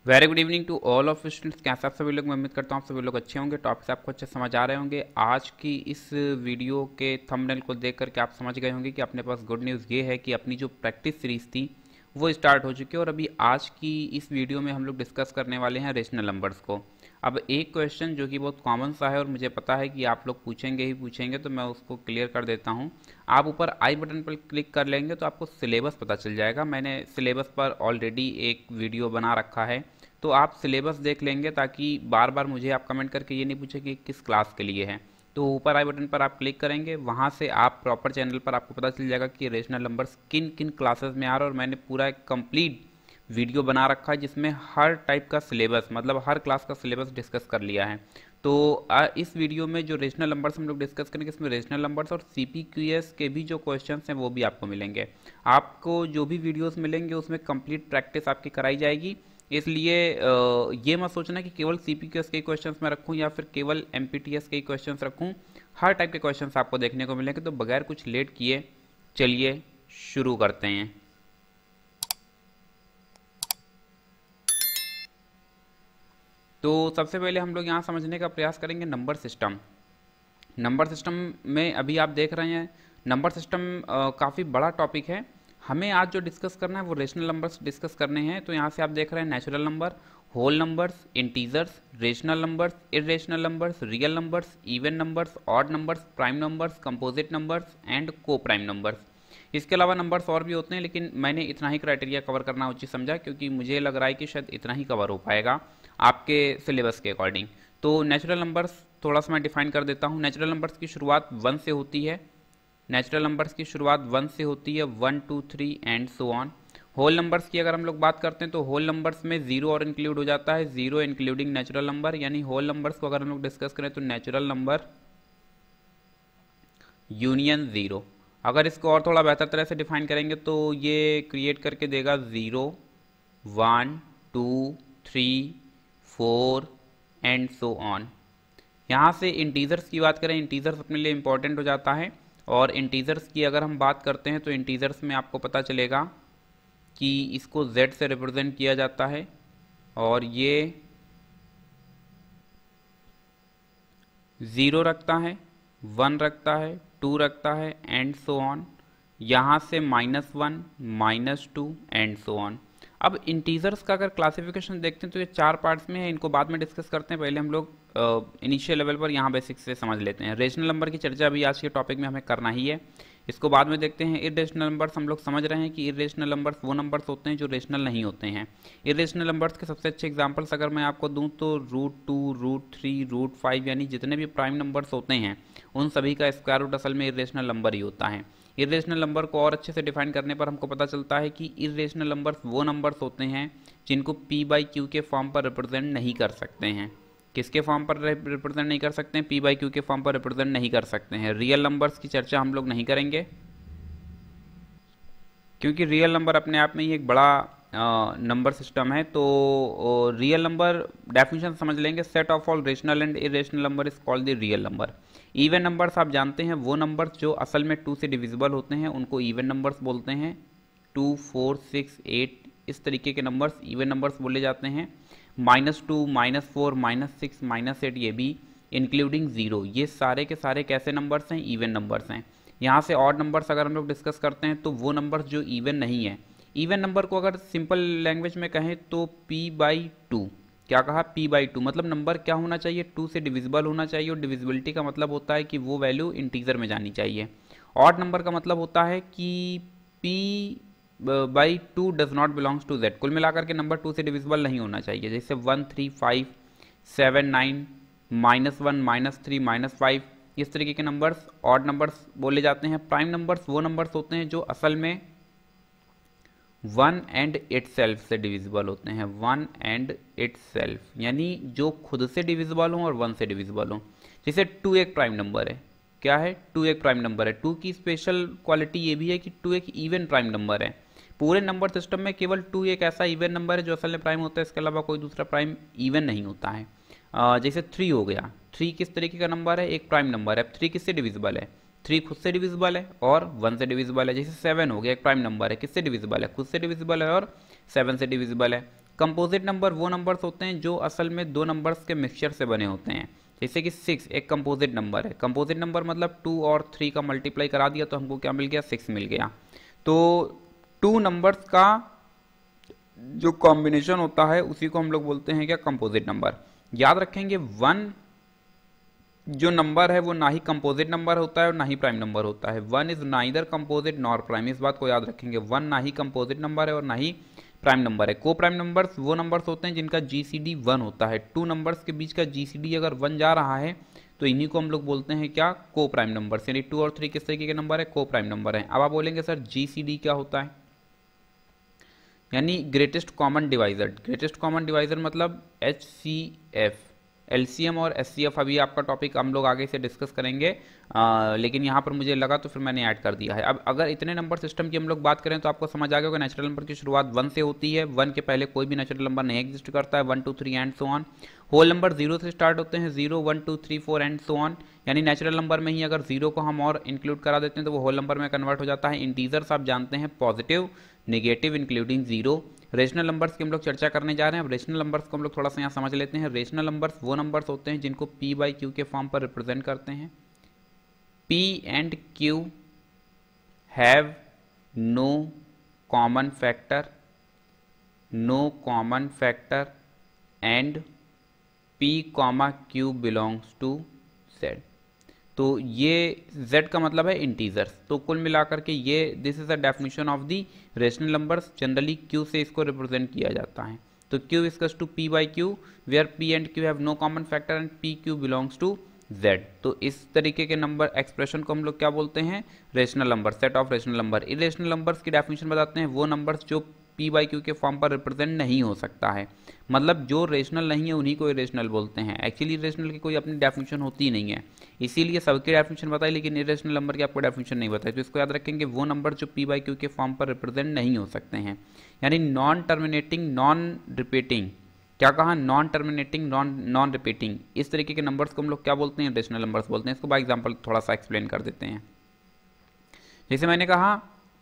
Very good evening to all of students. कैसे आप सभी लोग, मैं उम्मीद करता हूँ आप सभी लोग अच्छे होंगे। टॉपिक्स आपको अच्छे समझ आ रहे होंगे। आज की इस वीडियो के थंबनेल को देख करके आप समझ गए होंगे कि अपने पास गुड न्यूज़ ये है कि अपनी जो प्रैक्टिस सीरीज थी वो स्टार्ट हो चुकी है। और अभी आज की इस वीडियो में हम लोग डिस्कस करने वाले हैं रेशनल नंबर्स को। अब एक क्वेश्चन जो कि बहुत कॉमन सा है और मुझे पता है कि आप लोग पूछेंगे ही पूछेंगे, तो मैं उसको क्लियर कर देता हूँ। आप ऊपर आई बटन पर क्लिक कर लेंगे तो आपको सिलेबस पता चल जाएगा। मैंने सिलेबस पर ऑलरेडी एक वीडियो बना रखा है, तो आप सिलेबस देख लेंगे ताकि बार बार मुझे आप कमेंट करके ये नहीं पूछे कि किस क्लास के लिए है। तो ऊपर आई बटन पर आप क्लिक करेंगे, वहाँ से आप प्रॉपर चैनल पर आपको पता चल जाएगा कि रेशनल नंबर्स किन किन क्लासेस में आ रहा है। और मैंने पूरा एक कंप्लीट वीडियो बना रखा है जिसमें हर टाइप का सिलेबस, मतलब हर क्लास का सिलेबस डिस्कस कर लिया है। तो इस वीडियो में जो रेशनल नंबर्स हम लोग डिस्कस करेंगे, इसमें रेशनल नंबर्स और सीपीक्यूएस के भी जो क्वेश्चंस हैं वो भी आपको मिलेंगे। आपको जो भी वीडियोस मिलेंगे उसमें कंप्लीट प्रैक्टिस आपकी कराई जाएगी। इसलिए ये मत सोचना कि केवल सीपीक्यूएस के क्वेश्चंस मैं रखूं या फिर केवल एमपीटीएस के क्वेश्चंस रखूं। हर टाइप के क्वेश्चंस आपको देखने को मिलेंगे। तो बगैर कुछ लेट किए चलिए शुरू करते हैं। तो सबसे पहले हम लोग यहाँ समझने का प्रयास करेंगे नंबर सिस्टम। नंबर सिस्टम में अभी आप देख रहे हैं नंबर सिस्टम काफ़ी बड़ा टॉपिक है। हमें आज जो डिस्कस करना है वो रेशनल नंबर्स डिस्कस करने हैं। तो यहाँ से आप देख रहे हैं natural number, whole numbers, integers, rational numbers, irrational numbers, real numbers, even numbers, odd numbers, prime numbers, composite numbers and coprime numbers. इसके अलावा नंबर्स और भी होते हैं, लेकिन मैंने इतना ही क्राइटेरिया कवर करना उचित समझा क्योंकि मुझे लग रहा है कि शायद इतना ही कवर हो पाएगा आपके सिलेबस के अकॉर्डिंग। तो नेचुरल नंबर्स थोड़ा सा मैं डिफाइन कर देता हूँ। नेचुरल नंबर्स की शुरुआत 1 से होती है। नेचुरल नंबर्स की शुरुआत 1 से होती है, 1 2 3 and so on. Whole numbers की अगर हम लोग बात करते हैं तो होल नंबर्स में जीरो और इंक्लूड हो जाता है, जीरो इंक्लूडिंग नेचुरल नंबर। यानी होल नंबर्स को अगर हम लोग डिस्कस करें तो नेचुरल नंबर यूनियन ज़ीरो। अगर इसको और थोड़ा बेहतर तरह से डिफाइन करेंगे तो ये क्रिएट करके देगा 0 1 2 3 4 एंड सो ऑन। यहाँ से इंटीजर्स की बात करें, इंटीजर्स अपने लिए इंपॉर्टेंट हो जाता है। और इंटीजर्स की अगर हम बात करते हैं तो इंटीजर्स में आपको पता चलेगा कि इसको z से रिप्रेजेंट किया जाता है और ये 0 रखता है, 1 रखता है, 2 रखता है एंड सो ऑन। यहाँ से -1 -2 एंड सो ऑन। अब इंटीजर्स का अगर क्लासिफिकेशन देखते हैं तो ये 4 पार्ट्स में है। इनको बाद में डिस्कस करते हैं, पहले हम लोग इनिशियल लेवल पर यहाँ बेसिक्स से समझ लेते हैं। रेशनल नंबर की चर्चा अभी आज के टॉपिक में हमें करना ही है, इसको बाद में देखते हैं। इरेशनल नंबर्स हम लोग समझ रहे हैं कि इरेशनल नंबर्स वो नंबर्स होते हैं जो रेशनल नहीं होते हैं। इरेशनल नंबर्स के सबसे अच्छे एग्जांपल्स अगर मैं आपको दूं तो √2, √3, √5 यानी जितने भी प्राइम नंबर्स होते हैं उन सभी का स्क्वायर रूट असल में इरेशनल नंबर ही होता है। इरेशनल नंबर को और अच्छे से डिफाइन करने पर हमको पता चलता है कि इरेशनल नंबर्स वो नंबर्स होते हैं जिनको p/q के फॉर्म पर रिप्रेजेंट नहीं कर सकते हैं। किसके फॉर्म पर रिप्रेजेंट नहीं कर सकते हैं? p/q के फॉर्म पर रिप्रेजेंट नहीं कर सकते हैं। रियल नंबर्स की चर्चा हम लोग नहीं करेंगे क्योंकि रियल नंबर अपने आप में ही एक बड़ा नंबर सिस्टम है। तो रियल नंबर डेफिनेशन समझ लेंगे, set of all rational and irrational number is called the real number. Even numbers आप जानते हैं वो नंबर्स जो असल में 2 से डिविजिबल होते हैं उनको इवन नंबर्स बोलते हैं। 2 4 6 8 इस तरीके के नंबर्स इवन नंबर्स बोले जाते हैं। -2 -4 -6 -8 ये भी इंक्लूडिंग 0, ये सारे के सारे कैसे नंबर्स हैं? इवन नंबर्स हैं। यहाँ से ऑड नंबर्स अगर हम लोग डिस्कस करते हैं तो वो नंबर्स जो इवन नहीं है। इवन नंबर को अगर सिंपल लैंग्वेज में कहें तो p/2। क्या कहा? p/2 मतलब नंबर क्या होना चाहिए? 2 से डिविजिबल होना चाहिए। और डिविजिबिलिटी का मतलब होता है कि वो वैल्यू इंटीजर में जानी चाहिए। ऑड नंबर का मतलब होता है कि p/2 does not belongs to z। कुल मिलाकर के नंबर 2 से डिविजिबल नहीं होना चाहिए। जैसे 1 3 5 7 9 -1 -3 -5 इस तरीके के नंबर्स ऑड नंबर्स बोले जाते हैं। प्राइम नंबर्स वो नंबर्स होते हैं जो असल में 1 एंड इटसेल्फ से डिविजिबल होते हैं। 1 एंड इटसेल्फ यानी जो खुद से डिविजिबल हो और 1 से डिविजिबल हो। जैसे 2 एक प्राइम नंबर है। क्या है? 2 एक प्राइम नंबर है। 2 की स्पेशल क्वालिटी ये भी है कि 2 एक इवन प्राइम नंबर है। पूरे नंबर सिस्टम में केवल 2 एक ऐसा इवन नंबर है जो असल में प्राइम होता है, इसके अलावा कोई दूसरा प्राइम इवन नहीं होता है। जैसे 3 हो गया। 3 किस तरीके का नंबर है? एक प्राइम नंबर है। 3 किससे डिविजिबल है? 3 खुद से डिविजिबल है और 1 से डिविजिबल है। जैसे 7 हो गया, एक प्राइम नंबर है, किससे डिविजिबल है? खुद से डिविजिबल है और 7 से डिविजिबल है। कंपोजिट नंबर वो नंबर्स होते हैं जो असल में दो नंबर्स के मिक्सचर से बने होते हैं। जैसे कि 6 एक कंपोजिट नंबर है। कंपोजिट नंबर मतलब 2 और 3 का मल्टीप्लाई करा दिया तो हमको क्या मिल गया, 6 मिल गया। तो 2 नंबर्स का जो कॉम्बिनेशन होता है उसी को हम लोग बोलते हैं क्या, कंपोजिट नंबर। याद रखेंगे 1 जो नंबर है वो ना ही कंपोजिट नंबर होता है और ना ही प्राइम नंबर होता है। 1 is neither composite nor prime, इस बात को याद रखेंगे। 1 ना ही कंपोजिट नंबर है और ना ही प्राइम नंबर है। को प्राइम नंबर्स वो नंबर्स होते हैं जिनका जीसीडी 1 होता है। 2 नंबर्स के बीच का जीसीडी अगर 1 जा रहा है तो इन्हीं को हम लोग बोलते हैं क्या, को प्राइम नंबर्स। यानी 2 और 3 किस तरीके के नंबर है, को प्राइम नंबर है। अब आप बोलेंगे सर जीसीडी क्या होता है, यानी greatest common divisor. Greatest common divisor मतलब HCF। LCM और SCF अभी आपका टॉपिक हम लोग आगे से डिस्कस करेंगे, लेकिन यहाँ पर मुझे लगा तो फिर मैंने ऐड कर दिया है। अब अगर इतने नंबर सिस्टम की हम लोग बात करें तो आपको समझ आ गया होगा नेचुरल नंबर की शुरुआत 1 से होती है। 1 के पहले कोई भी नेचुरल नंबर नहीं एग्जिस्ट करता है। 1 2 3 and so on. Whole number 0 से स्टार्ट होते हैं, 0 1 2 3 4 एंड सो ऑन। यानी नेचुरल नंबर में ही अगर 0 को हम और इंक्लूड करा देते हैं तो वो होल नंबर में कन्वर्ट हो जाता है। इंटीजर्स आप जानते हैं positive, negative including 0। Rational numbers की हम लोग चर्चा करने जा रहे हैं। अब रेशनल नंबर्स को हम लोग थोड़ा सा यहाँ समझ लेते हैं। रेशनल नंबर्स वो नंबर्स होते हैं जिनको P/Q के फॉर्म पर रिप्रेजेंट करते हैं। P and Q have no common factor, no common factor and P, Q belongs to Z। तो ये Z का मतलब है इंटीजर्स। तो कुल मिलाकर के ये this is the definition of the rational numbers. Generally Q से इसको रिप्रेजेंट किया जाता है। तो Q equals to P/Q where P and Q have no common factor and P/Q belongs to Z। तो इस तरीके के नंबर एक्सप्रेशन को हम लोग क्या बोलते हैं, rational number, set of rational number. Irrational numbers की डेफिनेशन बताते हैं, वो नंबर्स जो P/Q के फॉर्म पर रिप्रेजेंट नहीं हो सकता है। मतलब जो रेशनल नहीं है उन्हीं को इरेशनल बोलते हैं। एक्चुअली इरेशनल की कोई अपनी डेफिनेशन होती नहीं है, इसीलिए सबकी डेफिनेशन बताई, लेकिन इरेशनल नंबर की आपको डेफिनेशन नहीं बताई। तो इसको याद रखेंगे, वो नंबर जो P/Q के फॉर्म पर रिप्रेजेंट नहीं हो सकते हैं। यानी नॉन टर्मिनेटिंग, नॉन रिपीटिंग, क्या कहा, नॉन टर्मिनेटिंग, नॉन रिपीटिंग, इस तरीके के नंबर्स को हम लोग क्या बोलते हैं, रेशनल नंबर्स बोलते हैं। इसको बाय एग्जांपल थोड़ा सा एक्सप्लेन कर देते हैं। जैसे मैंने कहा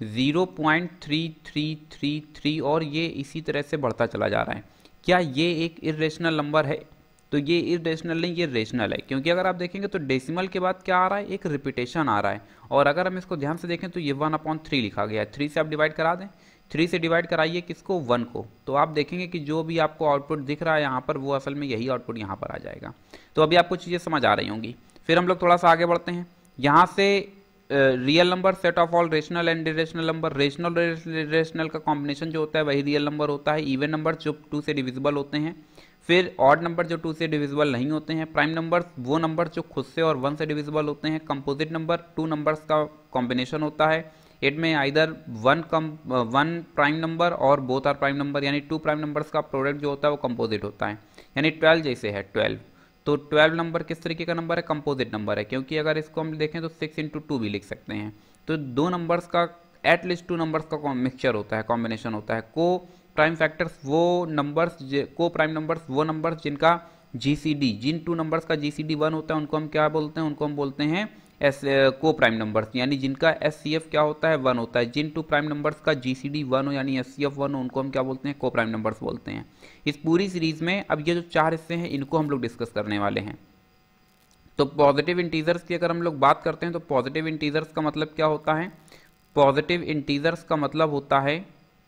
0.3333 और ये इसी तरह से बढ़ता चला जा रहा है। क्या ये एक इरेशनल नंबर है? तो ये इरेशनल नहीं, ये रेशनल है। क्योंकि अगर आप देखेंगे तो डेसिमल के बाद क्या आ रहा है, एक रिपीटेशन आ रहा है। और अगर हम इसको ध्यान से देखें तो ये 1/3 लिखा गया है। 3 से आप डिवाइड करा दें, 3 से डिवाइड कराइए किसको, 1 को, तो आप देखेंगे कि जो भी आपको आउटपुट दिख रहा है यहाँ पर वो असल में यही आउटपुट यहाँ पर आ जाएगा। तो अभी आपको चीज़ें समझ आ रही होंगी। फिर हम लोग थोड़ा सा आगे बढ़ते हैं। यहाँ से real number, set of all rational and irrational number. Rational irrational का कॉम्बिनेशन जो होता है वही रियल नंबर होता है। इवन नंबर जो 2 से डिविजिबल होते हैं। फिर ऑड नंबर जो 2 से डिविजिबल नहीं होते हैं। प्राइम नंबर वो नंबर जो खुद से और 1 से डिविजिबल होते हैं। कंपोजिट नंबर 2 नंबर्स का कॉम्बिनेशन होता है। इट में आइदर 1 प्राइम नंबर और बोथ आर प्राइम नंबर, यानी 2 प्राइम नंबर्स का प्रोडक्ट जो होता है वो कंपोजिट होता है। यानी 12 जैसे है 12, तो 12 नंबर किस तरीके का नंबर है, कंपोजिट नंबर है। क्योंकि अगर इसको हम देखें तो 6 × 2 भी लिख सकते हैं। तो 2 नंबर्स का एटलीस्ट 2 नंबर्स का मिक्सचर होता है, कॉम्बिनेशन होता है। को प्राइम फैक्टर्स वो नंबर्स, को प्राइम नंबर्स वो नंबर्स जिनका जीसीडी, जिन 2 नंबर्स का जीसीडी 1 होता है उनको हम क्या बोलते हैं, उनको हम बोलते हैं को प्राइम नंबर्स। यानी जिनका SCF क्या होता है, 1 होता है। जिन 2 प्राइम नंबर्स का GCD 1 हो यानी SCF 1 हो उनको हम क्या बोलते हैं, को प्राइम नंबर्स बोलते हैं। इस पूरी सीरीज में अब ये जो 4 हिस्से हैं इनको हम लोग डिस्कस करने वाले हैं। तो पॉजिटिव इंटीजर्स की अगर हम लोग बात करते हैं तो पॉजिटिव इंटीजर्स का मतलब क्या होता है, पॉजिटिव इंटीजर्स का मतलब होता है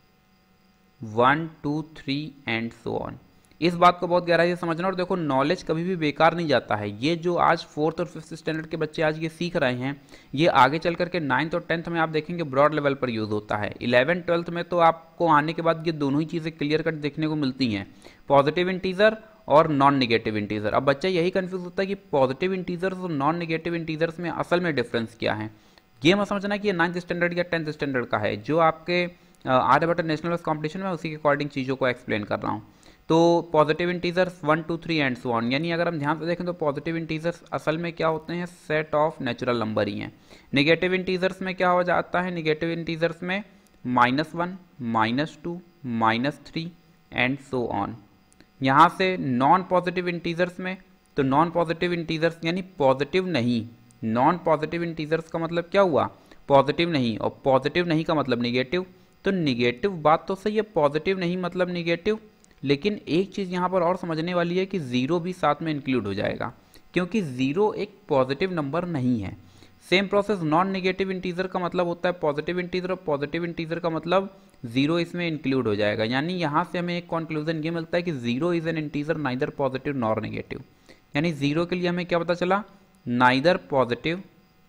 1 2 3 एंड सो ऑन। इस बात को बहुत गहराई से समझना। और देखो नॉलेज कभी भी बेकार नहीं जाता है। ये जो आज 4th और 5th स्टैंडर्ड के बच्चे आज ये सीख रहे हैं, ये आगे चल करके 9th और 10th में आप देखेंगे ब्रॉड लेवल पर यूज़ होता है। 11th 12th में तो आपको आने के बाद ये दोनों ही चीज़ें क्लियर कट देखने को मिलती हैं, पॉजिटिव इंटीजर और नॉन नेगेटिव इंटीजर। अब बच्चा यही कंफ्यूज होता है कि पॉजिटिव इंटीजर्स और नॉन नेगेटिव इंटीजर्स में असल में डिफरेंस क्या है। ये मत समझना कि ये 9th स्टैंडर्ड या 10th स्टैंडर्ड का है। जो आपके आर्यभट्ट नेशनल कॉम्पिटिशन में उसी के अकॉर्डिंग चीज़ों को एक्सप्लेन कर रहा हूँ। तो positive integers 1 2 3 and so on. यानी अगर हम ध्यान से देखें तो पॉजिटिव इंटीजर्स असल में क्या होते हैं, सेट ऑफ नेचुरल नंबर ही हैं। नेगेटिव इंटीजर्स में क्या हो जाता है, नेगेटिव इंटीजर्स में -1 -2 -3 एंड सो ऑन। यहाँ से नॉन पॉजिटिव इंटीजर्स में, तो नॉन पॉजिटिव इंटीजर्स यानी पॉजिटिव नहीं। नॉन पॉजिटिव इंटीजर्स का मतलब क्या हुआ, पॉजिटिव नहीं, और पॉजिटिव नहीं का मतलब निगेटिव। तो निगेटिव बात तो सही है, पॉजिटिव नहीं मतलब निगेटिव, लेकिन एक चीज़ यहाँ पर और समझने वाली है कि ज़ीरो भी साथ में इंक्लूड हो जाएगा, क्योंकि ज़ीरो एक पॉजिटिव नंबर नहीं है। Same process non negative integer का मतलब होता है पॉजिटिव इंटीजर, और पॉजिटिव इंटीजर का मतलब जीरो इसमें इंक्लूड हो जाएगा। यानी यहाँ से हमें एक कंक्लूजन ये मिलता है कि zero is an integer neither positive nor negative. यानी जीरो के लिए हमें क्या पता चला, नाइदर पॉजिटिव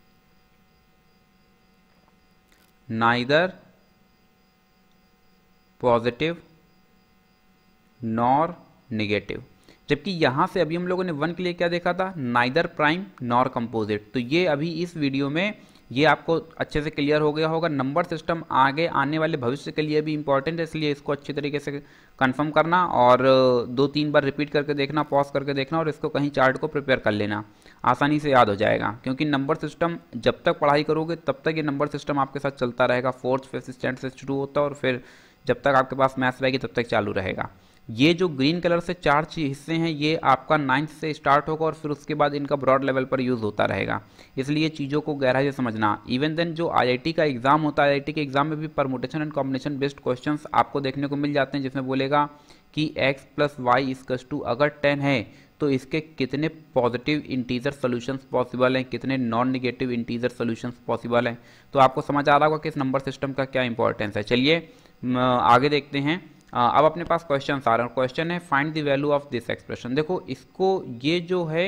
नॉर नेगेटिव। जबकि यहां से अभी हम लोगों ने वन के लिए क्या देखा था, नाइदर प्राइम नॉर कंपोजिट। तो ये अभी इस वीडियो में ये आपको अच्छे से क्लियर हो गया होगा। नंबर सिस्टम आगे आने वाले भविष्य के लिए भी इंपॉर्टेंट है, इसलिए इसको अच्छे तरीके से कंफर्म करना और 2-3 बार रिपीट करके देखना, पॉज करके देखना और इसको कहीं चार्ट को प्रिपेयर कर लेना, आसानी से याद हो जाएगा। क्योंकि नंबर सिस्टम जब तक पढ़ाई करोगे तब तक ये नंबर सिस्टम आपके साथ चलता रहेगा। फोर्थ फिफ्थ स्टैंडर्ड से शुरू होता है और फिर जब तक आपके पास मैथ्स रहेगी तब तक चालू रहेगा। ये जो ग्रीन कलर से 4 हिस्से हैं ये आपका 9th से स्टार्ट होगा और फिर उसके बाद इनका ब्रॉड लेवल पर यूज़ होता रहेगा, इसलिए चीज़ों को गहराई से समझना। इवन देन जो IIT का एग्जाम होता है, IIT के एग्जाम में भी permutation and combination based questions आपको देखने को मिल जाते हैं, जिसमें बोलेगा कि x + y = अगर 10 है तो इसके कितने पॉजिटिव इंटीजर सोल्यूशंस पॉसिबल हैं, कितने non negative integer solutions possible हैं। तो आपको समझ आ रहा होगा कि इस नंबर सिस्टम का क्या इंपॉर्टेंस है। चलिए आगे देखते हैं। अब अपने पास क्वेश्चन आ रहे हैं। क्वेश्चन है find the value of this expression. देखो इसको, ये जो है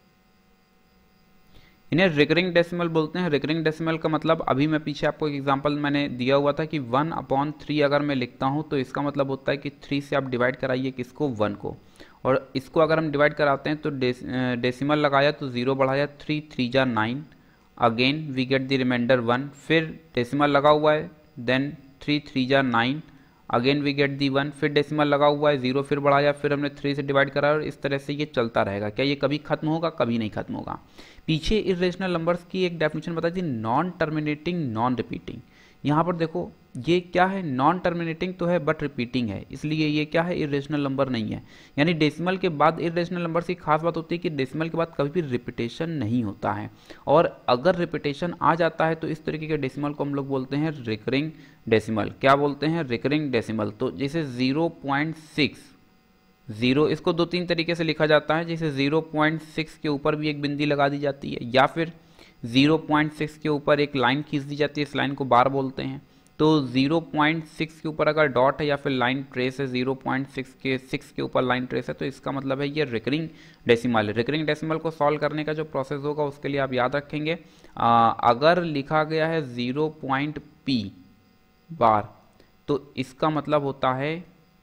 इन्हें रिकरिंग डेसिमल बोलते हैं। रिकरिंग डेसिमल का मतलब अभी मैं पीछे आपको एक एग्जांपल मैंने दिया हुआ था कि 1/3 अगर मैं लिखता हूं तो इसका मतलब होता है कि 3 से आप डिवाइड कराइए किसको, 1 को, और इसको अगर हम डिवाइड कराते हैं तो डेसिमल लगाया तो 0 बढ़ाया, 3 3 जा 9, again we get the remainder 1, फिर डेसिमल लगा हुआ है, देन 3 3 जा 9, अगेन वी गेट दी 1, फिर डेसिमल लगा हुआ है, 0 फिर बढ़ाया, फिर हमने 3 से डिवाइड करा और इस तरह से ये चलता रहेगा। क्या ये कभी खत्म होगा? कभी नहीं खत्म होगा। पीछे इर्रेशनल नंबर्स की एक डेफिनेशन बताई थी, नॉन टर्मिनेटिंग नॉन रिपीटिंग। यहाँ पर देखो ये क्या है, नॉन टर्मिनेटिंग तो है बट रिपीटिंग है, इसलिए ये क्या है, इर्रेशनल नंबर नहीं है। यानी डेसिमल के बाद इर्रेशनल नंबर की खास बात होती है कि डेसिमल के बाद कभी भी रिपीटेशन नहीं होता है, और अगर रिपीटेशन आ जाता है तो इस तरीके के डेसिमल को हम लोग बोलते हैं रिकरिंग डेसिमल। क्या बोलते हैं? Recurring decimal. तो जैसे 0.6, इसको 2-3 तरीके से लिखा जाता है। जैसे 0.6 के ऊपर भी एक बिंदी लगा दी जाती है, या फिर 0.6 के ऊपर एक लाइन खींच दी जाती है, इस लाइन को बार बोलते हैं। तो 0.6 के ऊपर अगर डॉट है या फिर लाइन ट्रेस है, 0.6 के ऊपर लाइन ट्रेस है, तो इसका मतलब है ये रिकरिंग डेसिमल है। रिकरिंग डेसिमल को सॉल्व करने का जो प्रोसेस होगा उसके लिए आप याद रखेंगे, अगर लिखा गया है 0.p बार तो इसका मतलब होता है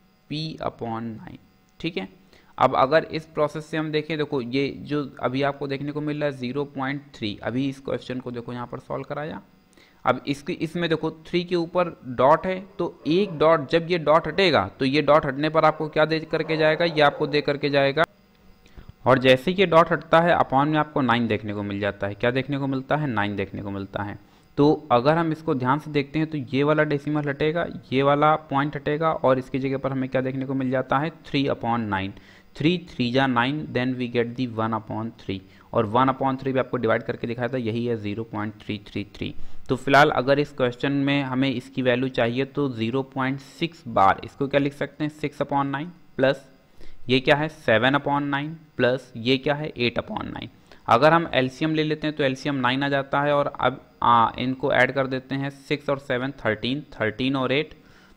p/9। ठीक है। अब अगर इस प्रोसेस से हम देखें, देखो ये जो अभी आपको देखने को मिल रहा है 0.3, अभी इस क्वेश्चन को देखो यहाँ पर सॉल्व कराया। अब इसमें देखो 3 के ऊपर डॉट है, तो एक डॉट, जब ये डॉट हटेगा तो ये डॉट हटने पर आपको क्या दे करके जाएगा, ये आपको दे करके जाएगा, और जैसे ये डॉट हटता है अपॉन में आपको 9 देखने को मिल जाता है। क्या देखने को मिलता है? 9 देखने को मिलता है। तो अगर हम इसको ध्यान से देखते हैं तो ये वाला डेसिमल हटेगा, ये वाला पॉइंट हटेगा, और इसकी जगह पर हमें क्या देखने को मिल जाता है, 3/9। 3 3 जा 9, देन वी गेट दी 1/3, और 1/3 भी आपको डिवाइड करके दिखाया था, यही है 0.333। तो फिलहाल अगर इस क्वेश्चन में हमें इसकी वैल्यू चाहिए तो 0.6 बार, इसको क्या लिख सकते हैं, 6/9 प्लस ये क्या है 7/9 प्लस ये क्या है 8/9। अगर हम एलसीएम ले लेते हैं तो एलसीएम 9 आ जाता है, और अब इनको ऐड कर देते हैं, 6 और 7 13, 13 और 8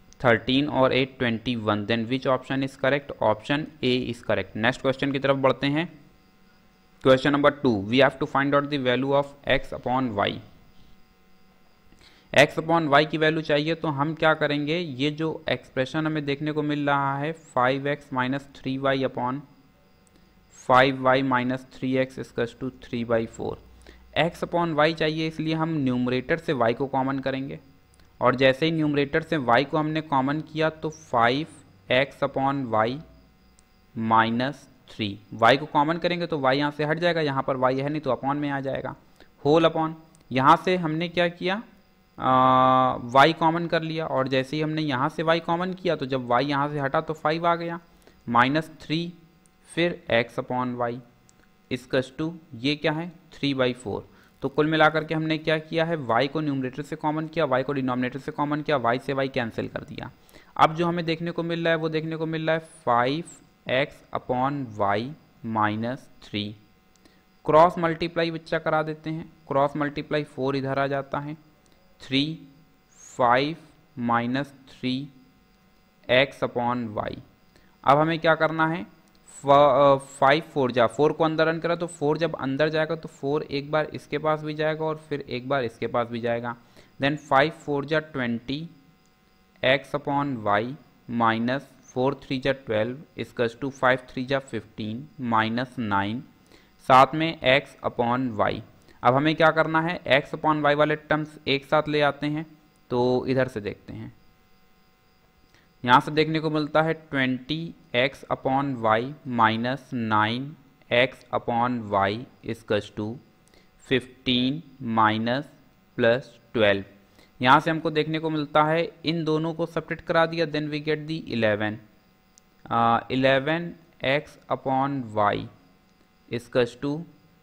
21। Then which option is correct? Option A is correct. Next question की तरफ बढ़ते हैं। Question number 2, we have to find out the value of x/y। x/y की वैल्यू चाहिए तो हम क्या करेंगे, ये जो एक्सप्रेशन हमें देखने को मिल रहा है 5x - 3y upon 5y - 3x = 3/4, x/y चाहिए, इसलिए हम न्यूमरेटर से y को कॉमन करेंगे, और जैसे ही न्यूमरेटर से y को हमने कॉमन किया तो 5x/y - 3, y को कॉमन करेंगे तो y यहाँ से हट जाएगा, यहाँ पर y है नहीं तो अपॉन में आ जाएगा, होल अपॉन, यहाँ से हमने क्या किया, y कॉमन कर लिया, और जैसे ही हमने यहाँ से y कॉमन किया तो जब y यहाँ से हटा तो 5 आ गया, -3, फिर x/y = ये क्या है 3/4। तो कुल मिलाकर के हमने क्या किया है, y को न्यूमरेटर से कॉमन किया, y को डिनोमिनेटर से कॉमन किया, y से y कैंसिल कर दिया। अब जो हमें देखने को मिल रहा है वो देखने को मिल रहा है 5x/y माइनस 3। क्रॉस मल्टीप्लाई बच्चा करा देते हैं, क्रॉस मल्टीप्लाई 4 इधर आ जाता है, 3 5 माइनस 3x/y। अब हमें क्या करना है, 5 4 जा 4 को अंदर रन करा तो 4 जब अंदर जाएगा तो 4 एक बार इसके पास भी जाएगा और फिर एक बार इसके पास भी जाएगा। देन 5 4 जा 20 x/y माइनस 4 3 जा 12 इसकस टू 5 3 जा 15 माइनस 9 साथ में x/y। अब हमें क्या करना है, x/y वाले टर्म्स एक साथ ले आते हैं, तो इधर से देखते हैं, यहाँ से देखने को मिलता है 20x/y माइनस 9x/y इसकस टू 15 माइनस प्लस 12। यहाँ से हमको देखने को मिलता है इन दोनों को सब्ट्रैक्ट करा दिया, then we get the 11x/y इसकस टू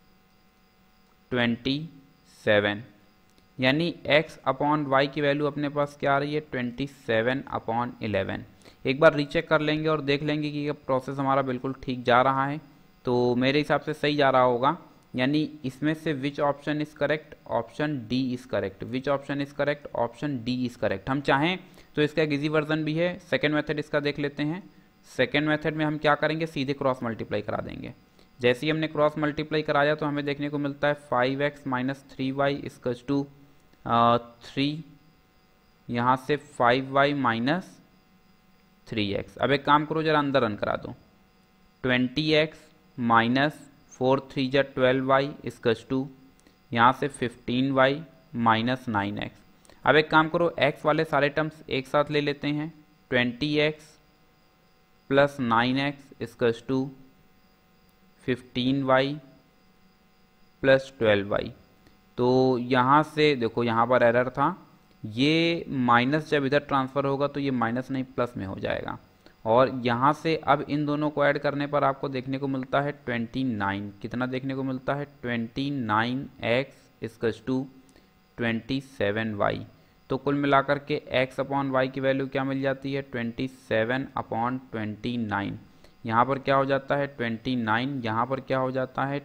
27, यानी x/y की वैल्यू अपने पास क्या आ रही है 27/11। एक बार रीचेक कर लेंगे और देख लेंगे कि प्रोसेस हमारा बिल्कुल ठीक जा रहा है, तो मेरे हिसाब से सही जा रहा होगा। यानी इसमें से which option is correct, option D is correct. Which option is correct, option D is correct. हम चाहें तो इसका एक इजी वर्जन भी है, सेकेंड मेथड इसका देख लेते हैं। सेकेंड मेथड में हम क्या करेंगे, सीधे क्रॉस मल्टीप्लाई करा देंगे। जैसे ही हमने क्रॉस मल्टीप्लाई कराया तो हमें देखने को मिलता है 5x माइनस 3y इसकस टू 3, यहाँ से 5y माइनस 3x। अब एक काम करो, जरा अंदर रन करा दो, 20x माइनस 4 3 जा 12y इसकस टू यहाँ से 15y माइनस 9x। अब एक काम करो, x वाले सारे टर्म्स एक साथ ले लेते हैं, 20x plus 9x इसकस to 15y plus 12y। तो यहाँ से देखो, यहाँ पर एरर था, ये माइनस जब इधर ट्रांसफ़र होगा तो ये माइनस नहीं प्लस में हो जाएगा, और यहाँ से अब इन दोनों को ऐड करने पर आपको देखने को मिलता है 29। कितना देखने को मिलता है 29x इसकस टू 27y। तो कुल मिलाकर के x/y की वैल्यू क्या मिल जाती है 27/29। यहाँ पर क्या हो जाता है 29, यहाँ पर क्या हो जाता है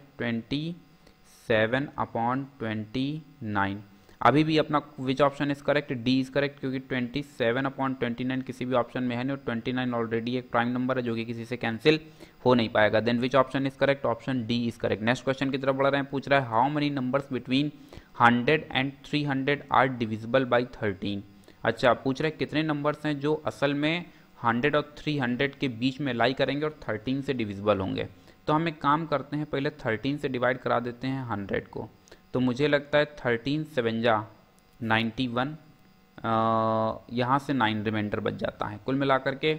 27/29। अभी भी अपना which option is correct, D is correct, क्योंकि 27/29 किसी भी ऑप्शन में है नहीं, और 29 ऑलरेडी एक प्राइम नंबर है जो कि किसी से कैंसिल हो नहीं पाएगा। Then which option is correct, option D is correct. Next question की तरफ बढ़ रहे हैं, पूछ रहा है how many numbers between 100 and 300 are divisible by 13। अच्छा, पूछ रहे कितने नंबर्स हैं जो असल में 100 और 300 के बीच में लाई करेंगे और 13 से डिविजिबल होंगे। तो हम एक काम करते हैं, पहले 13 से डिवाइड करा देते हैं 100 को। तो मुझे लगता है 13 7 जा 91, यहाँ से 9 रिमाइंडर बच जाता है। कुल मिलाकर के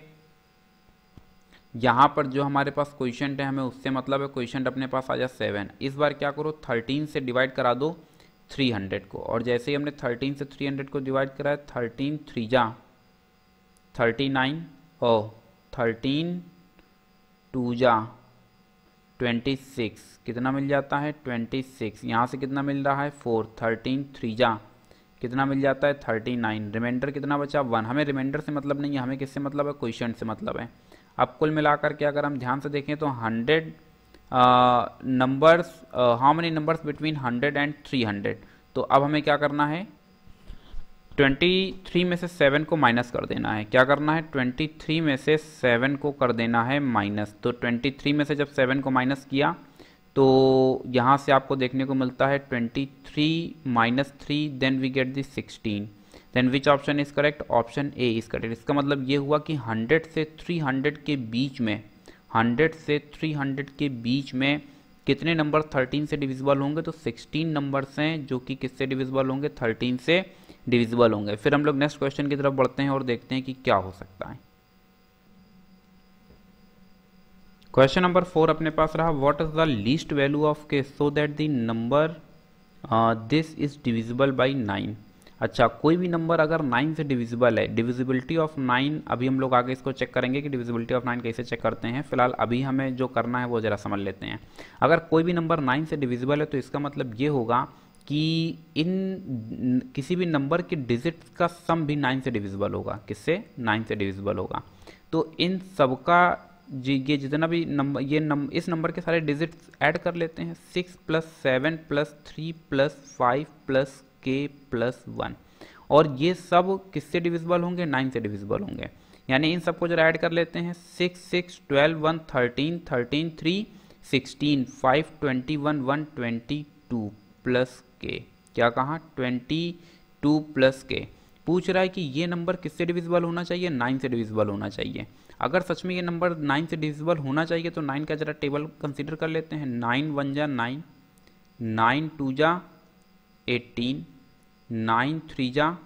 यहाँ पर जो हमारे पास क्वेश्चन है, हमें उससे मतलब है क्वेश्चन अपने पास आ जा 7। इस बार क्या करो, 13 से डिवाइड करा दो 300 को, और जैसे ही हमने 13 से 300 को डिवाइड कराया, 13 3 जा 39 और 13 2 जा 26, कितना मिल जाता है 26। यहाँ से कितना मिल रहा है 4, 13 3 जा कितना मिल जाता है 39, रिमाइंडर कितना बचा 1। हमें रिमाइंडर से मतलब नहीं है, हमें किससे मतलब है, क्वेश्चन से मतलब है। अब कुल मिलाकर के अगर हम ध्यान से देखें तो 100 numbers, how many numbers between 100 and 300। तो अब हमें क्या करना है, 23 में से 7 को माइनस कर देना है। क्या करना है, 23 में से 7 को कर देना है माइनस। तो 23 में से जब 7 को माइनस किया तो यहाँ से आपको देखने को मिलता है 23 minus 3, then we get the 16। Then which option is correct, option A is correct. इसका मतलब ये हुआ कि 100 से 300 के बीच में, 100 से 300 के बीच में कितने नंबर 13 से डिविजिबल होंगे, तो 16 नंबर्स हैं जो कि किससे डिविजिबल होंगे, 13 से डिविजिबल होंगे। फिर हम लोग नेक्स्ट क्वेश्चन की तरफ बढ़ते हैं और देखते हैं कि क्या हो सकता है। क्वेश्चन नंबर 4 अपने पास रहा, what is the least value of k so that the number this is divisible by 9। अच्छा, कोई भी नंबर अगर 9 से डिविजिबल है, डिविजिबिलिटी ऑफ 9, अभी हम लोग आगे इसको चेक करेंगे कि डिविजिबिलिटी ऑफ 9 कैसे चेक करते हैं। फिलहाल अभी हमें जो करना है वो जरा समझ लेते हैं। अगर कोई भी नंबर 9 से डिविजिबल है तो इसका मतलब ये होगा कि इन किसी भी नंबर के डिजिट्स का सम भी 9 से डिविजिबल होगा। किससे? 9 से डिविजिबल होगा। तो इन सबका ये जितना भी नंबर इस नंबर के सारे डिजिट्स ऐड कर लेते हैं। 6 + 7 + 3 + 5 + k + 1, और ये सब किससे डिविजिबल होंगे? 9 से डिविजिबल होंगे। यानी इन सबको जरा ऐड कर लेते हैं। 6 6 12 1 13 13 3 16 5 21 1 22 + k। क्या कहा? 22 + k। पूछ रहा है कि ये नंबर किससे डिविजिबल होना चाहिए? 9 से डिविजिबल होना चाहिए। अगर सच में ये नंबर 9 से डिविजिबल होना चाहिए तो 9 का जरा टेबल कंसीडर कर लेते हैं। 9 × 1 = 9, 9 × 2 = 18, 9 × 3 =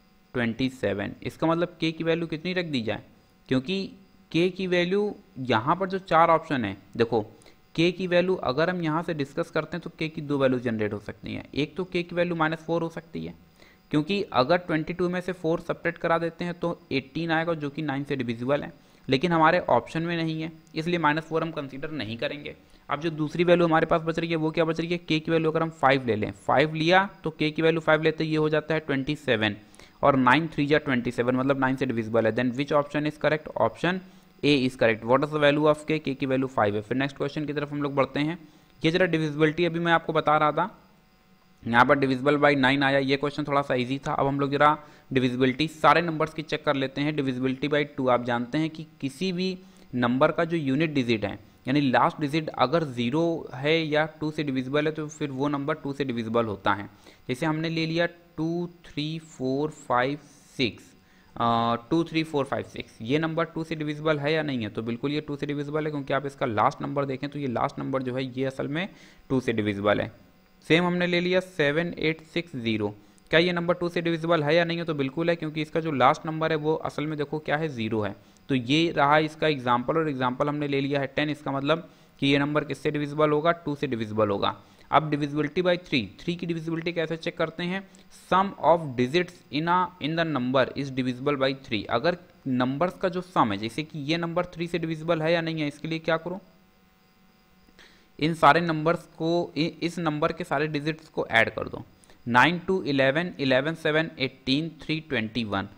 27। इसका मतलब k की वैल्यू कितनी रख दी जाए? क्योंकि k की वैल्यू यहाँ पर जो 4 ऑप्शन है, देखो k की वैल्यू अगर हम यहाँ से डिस्कस करते हैं तो k की 2 वैल्यू जनरेट हो सकती हैं। एक तो k की वैल्यू -4 हो सकती है, क्योंकि अगर 22 में से 4 सब्ट्रैक्ट करा देते हैं तो 18 आएगा, जो कि 9 से डिविजिबल है, लेकिन हमारे ऑप्शन में नहीं है, इसलिए -4 हम कंसीडर नहीं करेंगे। अब जो दूसरी वैल्यू हमारे पास बच रही है वो क्या बच रही है? k की वैल्यू अगर हम 5 ले लें, 5 लिया तो k की वैल्यू 5 लेते ये हो जाता है 27, और 9 × 3 = 27, मतलब 9 से डिविजिबल है। Then which option is correct? Option A is correct. What is the value of k? k की वैल्यू 5 है। फिर नेक्स्ट क्वेश्चन की तरफ हम लोग बढ़ते हैं। ये जरा डिविजिबिलिटी अभी मैं आपको बता रहा था, यहाँ पर डिविजिबल बाई 9 आया। ये क्वेश्चन थोड़ा सा इजी था। अब हम लोग जरा डिविजिबिलिटी सारे नंबर्स की चेक कर लेते हैं। डिविजिबिलिटी बाई 2, आप जानते हैं कि किसी भी नंबर का जो यूनिट डिजिट है, यानी लास्ट डिजिट अगर 0 है या 2 से डिविजिबल है तो फिर वो नंबर 2 से डिविजिबल होता है। जैसे हमने ले लिया 2 3 4 5 6, 2 3 4 5 6, ये नंबर 2 से डिविजिबल है या नहीं है? तो बिल्कुल ये 2 से डिविजिबल है, क्योंकि आप इसका लास्ट नंबर देखें तो ये लास्ट नंबर जो है ये असल में 2 से डिविजिबल है। सेम हमने ले लिया 7860, क्या ये नंबर 2 से डिविजिबल है या नहीं है? तो बिल्कुल है, क्योंकि इसका जो लास्ट नंबर है वो असल में देखो क्या है? 0 है। तो ये रहा इसका एग्जाम्पल, और एग्जाम्पल हमने ले लिया है 10। इसका मतलब कि ये नंबर किससे डिविजिबल होगा? 2 से डिविजिबल होगा। अब डिविजिबिलिटी बाई 3 की डिविजिबिलिटी कैसे चेक करते हैं? Sum of digits in the number is divisible by 3। अगर नंबर्स का जो सम है, जैसे कि ये नंबर 3 से डिविजिबल है या नहीं है, इसके लिए क्या करो? इन सारे नंबर्स को, इस नंबर के सारे डिजिट्स को ऐड कर दो। 9 2 11, 11 7 18, 3 21।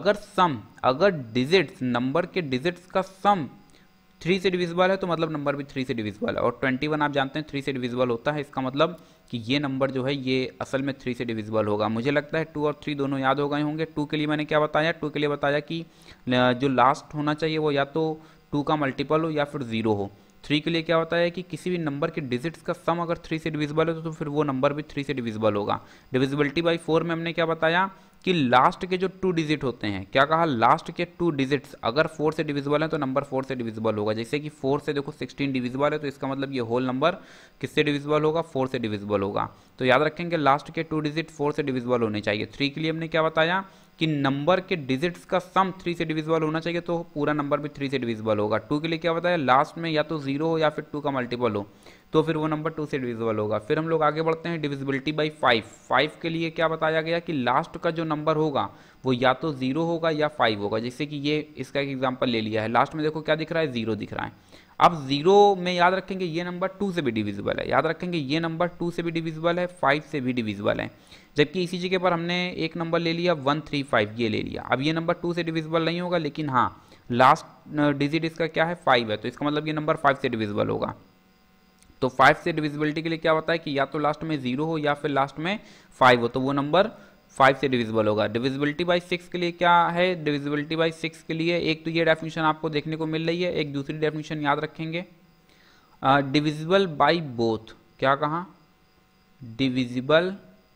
अगर डिजिट्स, नंबर के डिजिट्स का सम 3 से डिविजिबल है तो मतलब नंबर भी 3 से डिविजिबल है, और 21 आप जानते हैं 3 से डिविजिबल होता है। इसका मतलब कि ये नंबर जो है ये असल में 3 से डिविजिबल होगा। मुझे लगता है 2 और 3 दोनों याद हो गए होंगे। 2 के लिए मैंने क्या बताया? 2 के लिए बताया कि जो लास्ट होना चाहिए वो या तो 2 का मल्टीपल हो या फिर 0 हो। 3 के लिए क्या होता है कि किसी भी नंबर के डिजिट्स का सम अगर 3 से डिविजिबल है तो फिर वो नंबर भी 3 से डिविजिबल होगा। डिविजिबिलिटी बाई 4 में हमने क्या बताया कि लास्ट के जो 2 डिजिट होते हैं, क्या कहा? लास्ट के 2 डिजिट्स अगर 4 से डिविजिबल है तो नंबर 4 से डिविजिबल होगा। जैसे कि 4 से देखो 16 डिविजिबल है, तो इसका मतलब ये होल नंबर किससे डिविजिबल होगा? 4 से डिविजिबल होगा। तो याद रखेंगे लास्ट के 2 डिजिट 4 से डिविजिबल होने चाहिए। 3 के लिए हमने क्या बताया कि नंबर के डिजिट्स का सम 3 से डिविजिबल होना चाहिए, तो पूरा नंबर भी 3 से डिविजिबल होगा। 2 के लिए क्या बताया? लास्ट में या तो 0 हो या फिर 2 का मल्टीपल हो, तो फिर वो नंबर 2 से डिविजिबल होगा। फिर हम लोग आगे बढ़ते हैं डिविजिबिलिटी बाई 5 के लिए क्या बताया गया कि लास्ट का जो नंबर होगा वो या तो 0 होगा या 5 होगा। जैसे कि ये इसका एक एग्जांपल ले लिया है, लास्ट में देखो क्या दिख रहा है? 0 दिख रहा है। अब 0 में याद रखेंगे ये नंबर 2 से भी डिविजिबल है, याद रखेंगे ये नंबर 2 से भी डिविजिबल है, 5 से भी डिविजिबल है। जबकि इसी जगह पर हमने एक नंबर ले लिया 135, ये ले लिया। अब ये नंबर 2 से डिविजिबल नहीं होगा, लेकिन हाँ लास्ट डिजिट इसका क्या है? 5 है, तो इसका मतलब ये नंबर 5 से डिविजिबल होगा। तो 5 से डिविजिबिलिटी के लिए क्या होता है कि या तो लास्ट में 0 हो या फिर लास्ट में 5 हो, तो वो नंबर 5 से डिविजिबल होगा। डिविजिबिलिटी बाई 6 के लिए क्या है? डिविजिबिलिटी बाई 6 के लिए एक तो ये डेफिनेशन आपको देखने को मिल रही है, एक दूसरी डेफिनेशन याद रखेंगे, डिविजिबल बाई बोथ। क्या कहा? Divisible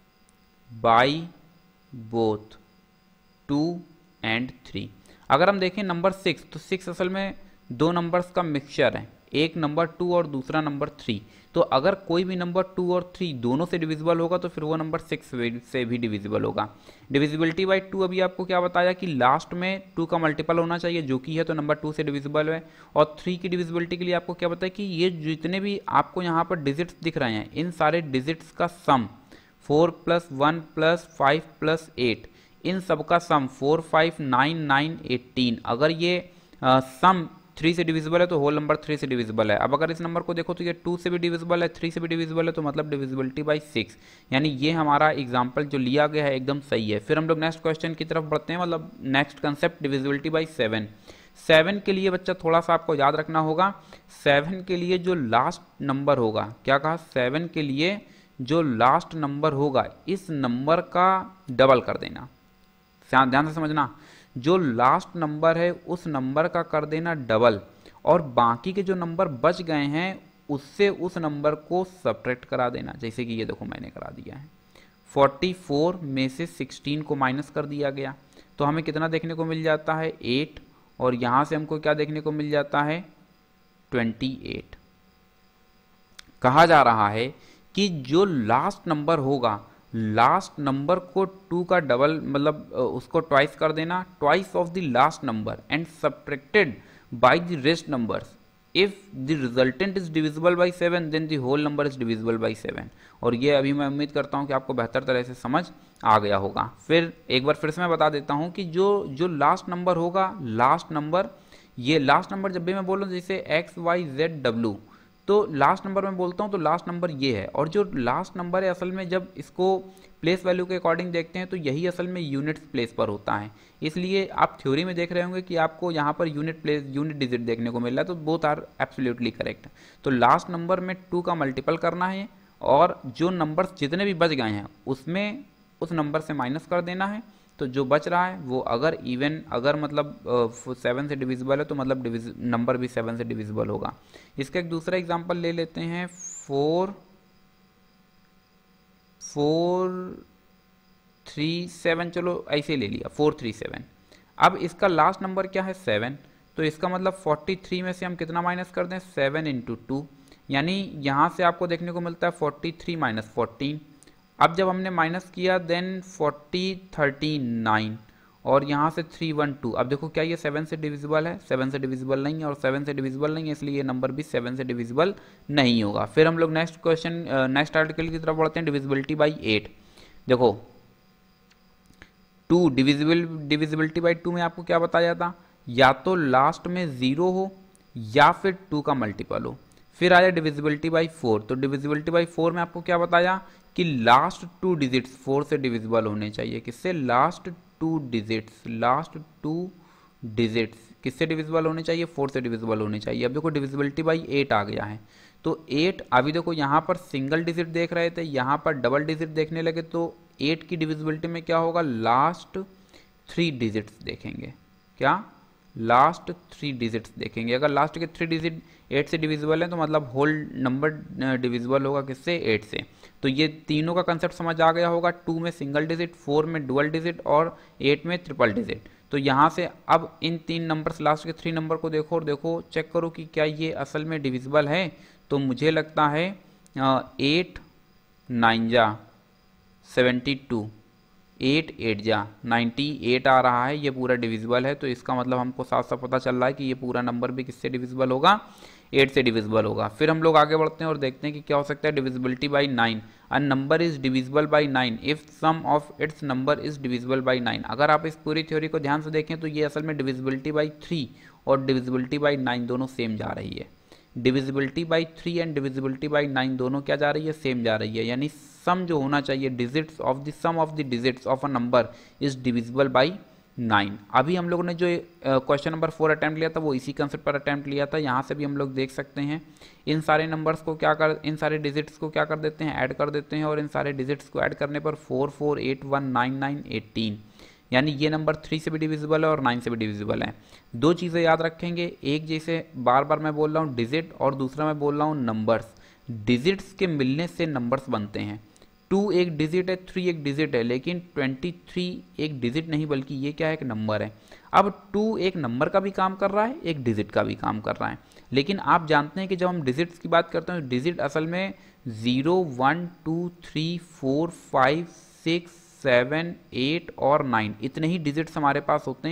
by both 2 and 3। अगर हम देखें नंबर 6, तो 6 असल में 2 नंबर्स का मिक्सचर है, एक नंबर 2 और दूसरा नंबर 3। तो अगर कोई भी नंबर 2 और 3 दोनों से डिविजिबल होगा तो फिर वो नंबर 6 से भी डिविजिबल होगा। डिविजिबिलिटी बाई 2 अभी आपको क्या बताया कि लास्ट में 2 का मल्टीपल होना चाहिए, जो कि है, तो नंबर 2 से डिविजिबल है। और 3 की डिविजिबिलिटी के लिए आपको क्या बताया कि ये जितने भी आपको यहाँ पर डिजिट्स दिख रहे हैं, इन सारे डिजिट्स का सम 4 + 1 + 5 + 8, इन सब का सम 4 5 9 9 18। अगर ये सम 3 से डिविजिबल है तो होल नंबर 3 से डिविजिबल है। अब अगर इस नंबर को देखो तो ये 2 से भी डिविजिबल है, 3 से भी डिविजिबल है, तो मतलब डिविजिबिलिटी बाई 6, यानी ये हमारा एग्जाम्पल जो लिया गया है एकदम सही है। फिर हम लोग नेक्स्ट क्वेश्चन की तरफ बढ़ते हैं, मतलब नेक्स्ट कंसेप्ट डिविजिबिलिटी बाई 7। 7 के लिए बच्चा थोड़ा सा आपको याद रखना होगा, 7 के लिए जो लास्ट नंबर होगा, क्या कहा, 7 के लिए जो लास्ट नंबर होगा इस नंबर का डबल कर देना। ध्यान से समझना, जो लास्ट नंबर है उस नंबर का कर देना डबल, और बाकी के जो नंबर बच गए हैं उससे उस नंबर को सब्ट्रैक्ट करा देना। जैसे कि ये देखो मैंने करा दिया है, 44 में से 16 को माइनस कर दिया गया तो हमें कितना देखने को मिल जाता है, 8, और यहाँ से हमको क्या देखने को मिल जाता है, 28। कहा जा रहा है कि जो लास्ट नंबर होगा, लास्ट नंबर को 2 का डबल मतलब उसको ट्वाइस कर देना, twice of the last number and subtracted by the rest numbers. If the resultant is divisible by 7 then the whole number is divisible by 7। और ये अभी मैं उम्मीद करता हूँ कि आपको बेहतर तरह से समझ आ गया होगा। फिर एक बार फिर से मैं बता देता हूँ कि जो लास्ट नंबर होगा, लास्ट नंबर, ये लास्ट नंबर जब भी मैं बोल रहा हूँ जैसे XYZW, तो लास्ट नंबर मैं बोलता हूँ तो लास्ट नंबर ये है, और जो लास्ट नंबर है असल में जब इसको प्लेस वैल्यू के अकॉर्डिंग देखते हैं तो यही असल में यूनिट्स प्लेस पर होता है। इसलिए आप थ्योरी में देख रहे होंगे कि आपको यहाँ पर यूनिट डिजिट देखने को मिल रहा है, तो बोथ आर एब्सोल्युटली करेक्ट। तो लास्ट नंबर में 2 का मल्टीपल करना है, और जो नंबर्स जितने भी बच गए हैं उसमें उस नंबर से माइनस कर देना है। तो जो बच रहा है वो अगर इवन, अगर मतलब 7 से डिविजिबल है तो मतलब नंबर भी 7 से डिविजिबल होगा। इसका एक दूसरा एग्जांपल ले लेते हैं, 437, चलो ऐसे ले लिया 437। अब इसका लास्ट नंबर क्या है, 7, तो इसका मतलब 43 में से हम कितना माइनस कर दें, 7 × 2, यानी यहाँ से आपको देखने को मिलता है 43 - 14। अब जब हमने माइनस किया देन 40 39, और यहाँ से 312। अब देखो क्या ये 7 से डिविजिबल है, 7 से डिविजिबल नहीं है, और 7 से डिविजिबल नहीं है, इसलिए ये नंबर भी 7 से डिविजिबल नहीं होगा। फिर हम लोग नेक्स्ट क्वेश्चन, नेक्स्ट आर्टिकल की तरफ बढ़ते हैं, डिविजिबिलिटी बाई 8। देखो 2 डिविजिबिलिटी बाई 2 में आपको क्या बताया था, या तो लास्ट में 0 हो या फिर 2 का मल्टीपल हो। फिर आया डिविजिबिलिटी बाई 4, तो डिविजिबिलिटी बाई 4 में आपको क्या बताया कि लास्ट 2 डिजिट्स 4 से डिविजिबल होने चाहिए। किससे, लास्ट 2 डिजिट्स किससे डिविजिबल होने चाहिए, 4 से डिविजिबल होने चाहिए। अब देखो डिविजिबिलिटी बाई 8 आ गया है, तो 8, अभी देखो यहाँ पर सिंगल डिजिट देख रहे थे, यहाँ पर डबल डिजिट देखने लगे, तो 8 की डिविजिबिलिटी में क्या होगा, लास्ट 3 डिजिट्स देखेंगे। क्या, लास्ट 3 डिजिट्स देखेंगे। अगर लास्ट के 3 डिजिट 8 से डिविजिबल है तो मतलब होल नंबर डिविजिबल होगा किससे, 8 से। तो ये तीनों का कंसेप्ट समझ आ गया होगा, 2 में सिंगल डिजिट, 4 में डुअल डिजिट और 8 में ट्रिपल डिजिट। तो यहाँ से अब इन 3 नंबर्स, लास्ट के 3 नंबर को देखो और देखो चेक करो कि क्या ये असल में डिविजिबल है। तो मुझे लगता है 8 9 जा 72, 8 8 जा 98 आ रहा है, ये पूरा डिविजिबल है। तो इसका मतलब हमको साफ साफ पता चल रहा है कि ये पूरा नंबर भी किससे डिविजिबल होगा, 8 से डिविजिबल होगा। फिर हम लोग आगे बढ़ते हैं और देखते हैं कि क्या हो सकता है, divisibility by 9। A number is divisible by 9 if sum of its number is divisible by 9। अगर आप इस पूरी थ्योरी को ध्यान से देखें तो ये असल में डिविजिबिलिटी बाई 3 और डिविजिबिलिटी बाई 9 दोनों सेम जा रही है। Divisibility by 3 and divisibility by 9 दोनों क्या जा रही है, सेम जा रही है। यानी सम जो होना चाहिए, digits of the sum of the digits of a number is divisible by 9। अभी हम लोगों ने जो क्वेश्चन नंबर 4 अटैम्प्ट लिया था वो इसी कंसेप्ट पर अटैम्प्ट लिया था। यहाँ से भी हम लोग देख सकते हैं, इन सारे नंबर्स को क्या कर, इन सारे डिजिट्स को क्या कर देते हैं, ऐड कर देते हैं, और इन सारे डिजिट्स को ऐड करने पर 4 4 8 1 9 9 18, यानी ये नंबर 3 से भी डिविजिबल है और 9 से भी डिविजिबल है। दो चीज़ें याद रखेंगे, एक जैसे बार बार मैं बोल रहा हूँ डिजिट, और दूसरा मैं बोल रहा हूँ नंबर्स। डिजिट्स के मिलने से नंबर्स बनते हैं। 2 एक डिजिट है, 3 एक डिजिट है, लेकिन 23 एक डिजिट नहीं बल्कि ये क्या है, एक नंबर है। अब 2 एक नंबर का भी काम कर रहा है, एक डिजिट का भी काम कर रहा है। लेकिन आप जानते हैं कि जब हम डिजिट्स की बात करते हैं, डिजिट असल में 0 1 2 3 4 5 6 7 8 और 9 इतने ही डिजिट्स हमारे पास होते हैं।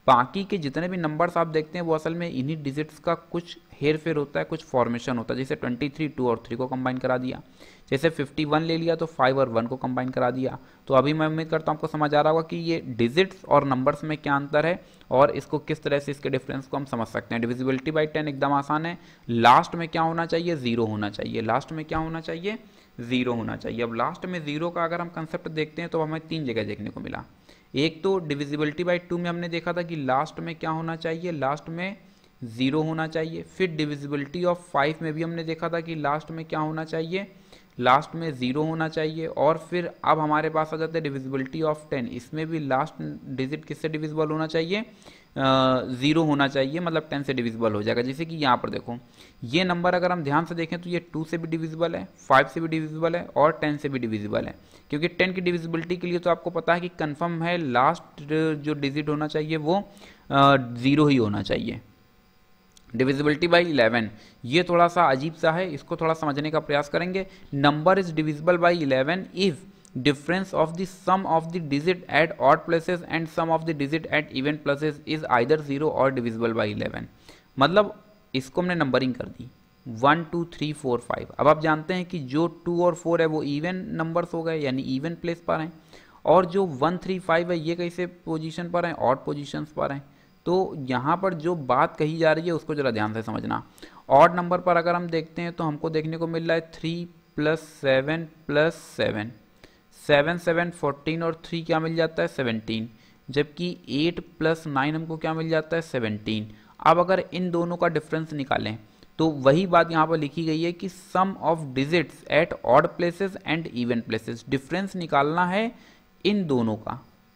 बाकी के जितने भी नंबर्स आप देखते हैं वो असल में इन्हीं डिजिट्स का कुछ हेर फेर होता है, कुछ फॉर्मेशन होता है। जैसे 23 2 और 3 को कंबाइन करा दिया, जैसे 51 ले लिया तो 5 और 1 को कंबाइन करा दिया। तो अभी मैं उम्मीद करता हूँ आपको समझ आ रहा होगा कि ये डिजिट्स और नंबर्स में क्या अंतर है और इसको किस तरह से इसके डिफरेंस को हम समझ सकते हैं। डिविजिबिलिटी बाई 10 एकदम आसान है। लास्ट में क्या होना चाहिए? 0 होना चाहिए। लास्ट में क्या होना चाहिए? 0 होना चाहिए। अब लास्ट में 0 का अगर हम कंसेप्ट देखते हैं तो हमें 3 जगह देखने को मिला। एक तो डिविजिबिलिटी बाई 2 में हमने देखा था कि लास्ट में क्या होना चाहिए? लास्ट में 0 होना चाहिए। फिर डिविजिबिलिटी ऑफ 5 में भी हमने देखा था कि लास्ट में क्या होना चाहिए? लास्ट में 0 होना चाहिए। और फिर अब हमारे पास आ जाता है डिविजिबिलिटी ऑफ 10, इसमें भी लास्ट डिजिट किससे डिविजिबल होना चाहिए? 0 होना चाहिए, मतलब 10 से डिविजिबल हो जाएगा। जैसे कि यहाँ पर देखो, ये नंबर अगर हम ध्यान से देखें तो ये 2 से भी डिविजिबल है, 5 से भी डिविजिबल है और 10 से भी डिविजिबल है। क्योंकि 10 की डिविजिबिलिटी के लिए तो आपको पता है कि कंफर्म है लास्ट जो डिजिट होना चाहिए वो 0 ही होना चाहिए। डिविजिबिलिटी बाई 11, ये थोड़ा सा अजीब सा है, इसको थोड़ा समझने का प्रयास करेंगे। नंबर इज डिविजिबल बाई 11 इफ difference of the sum of the digit at odd places and sum of the digit at even places is either 0 or divisible by 11। मतलब इसको हमने नंबरिंग कर दी 1 2 3 4 5। अब आप जानते हैं कि जो 2 और 4 है वो इवन नंबर्स हो गए, यानी इवन प्लेस पर हैं, और जो 1 3 5 है ये कैसे पोजीशन पर हैं? ऑड पोजीशंस पर हैं। तो यहाँ पर जो बात कही जा रही है उसको जरा ध्यान से समझना। ऑड नंबर पर अगर हम देखते हैं तो हमको देखने को मिल रहा है 3 + 7 + 7, 7 7 14 और 3 क्या मिल जाता है? 17। जबकि 8 + 9 हमको क्या मिल जाता है? 17। अब अगर इन दोनों का डिफरेंस निकालें तो वही बात यहाँ पर लिखी गई है कि sum of digits at odd places and even places, difference निकालना है इन दोनों का।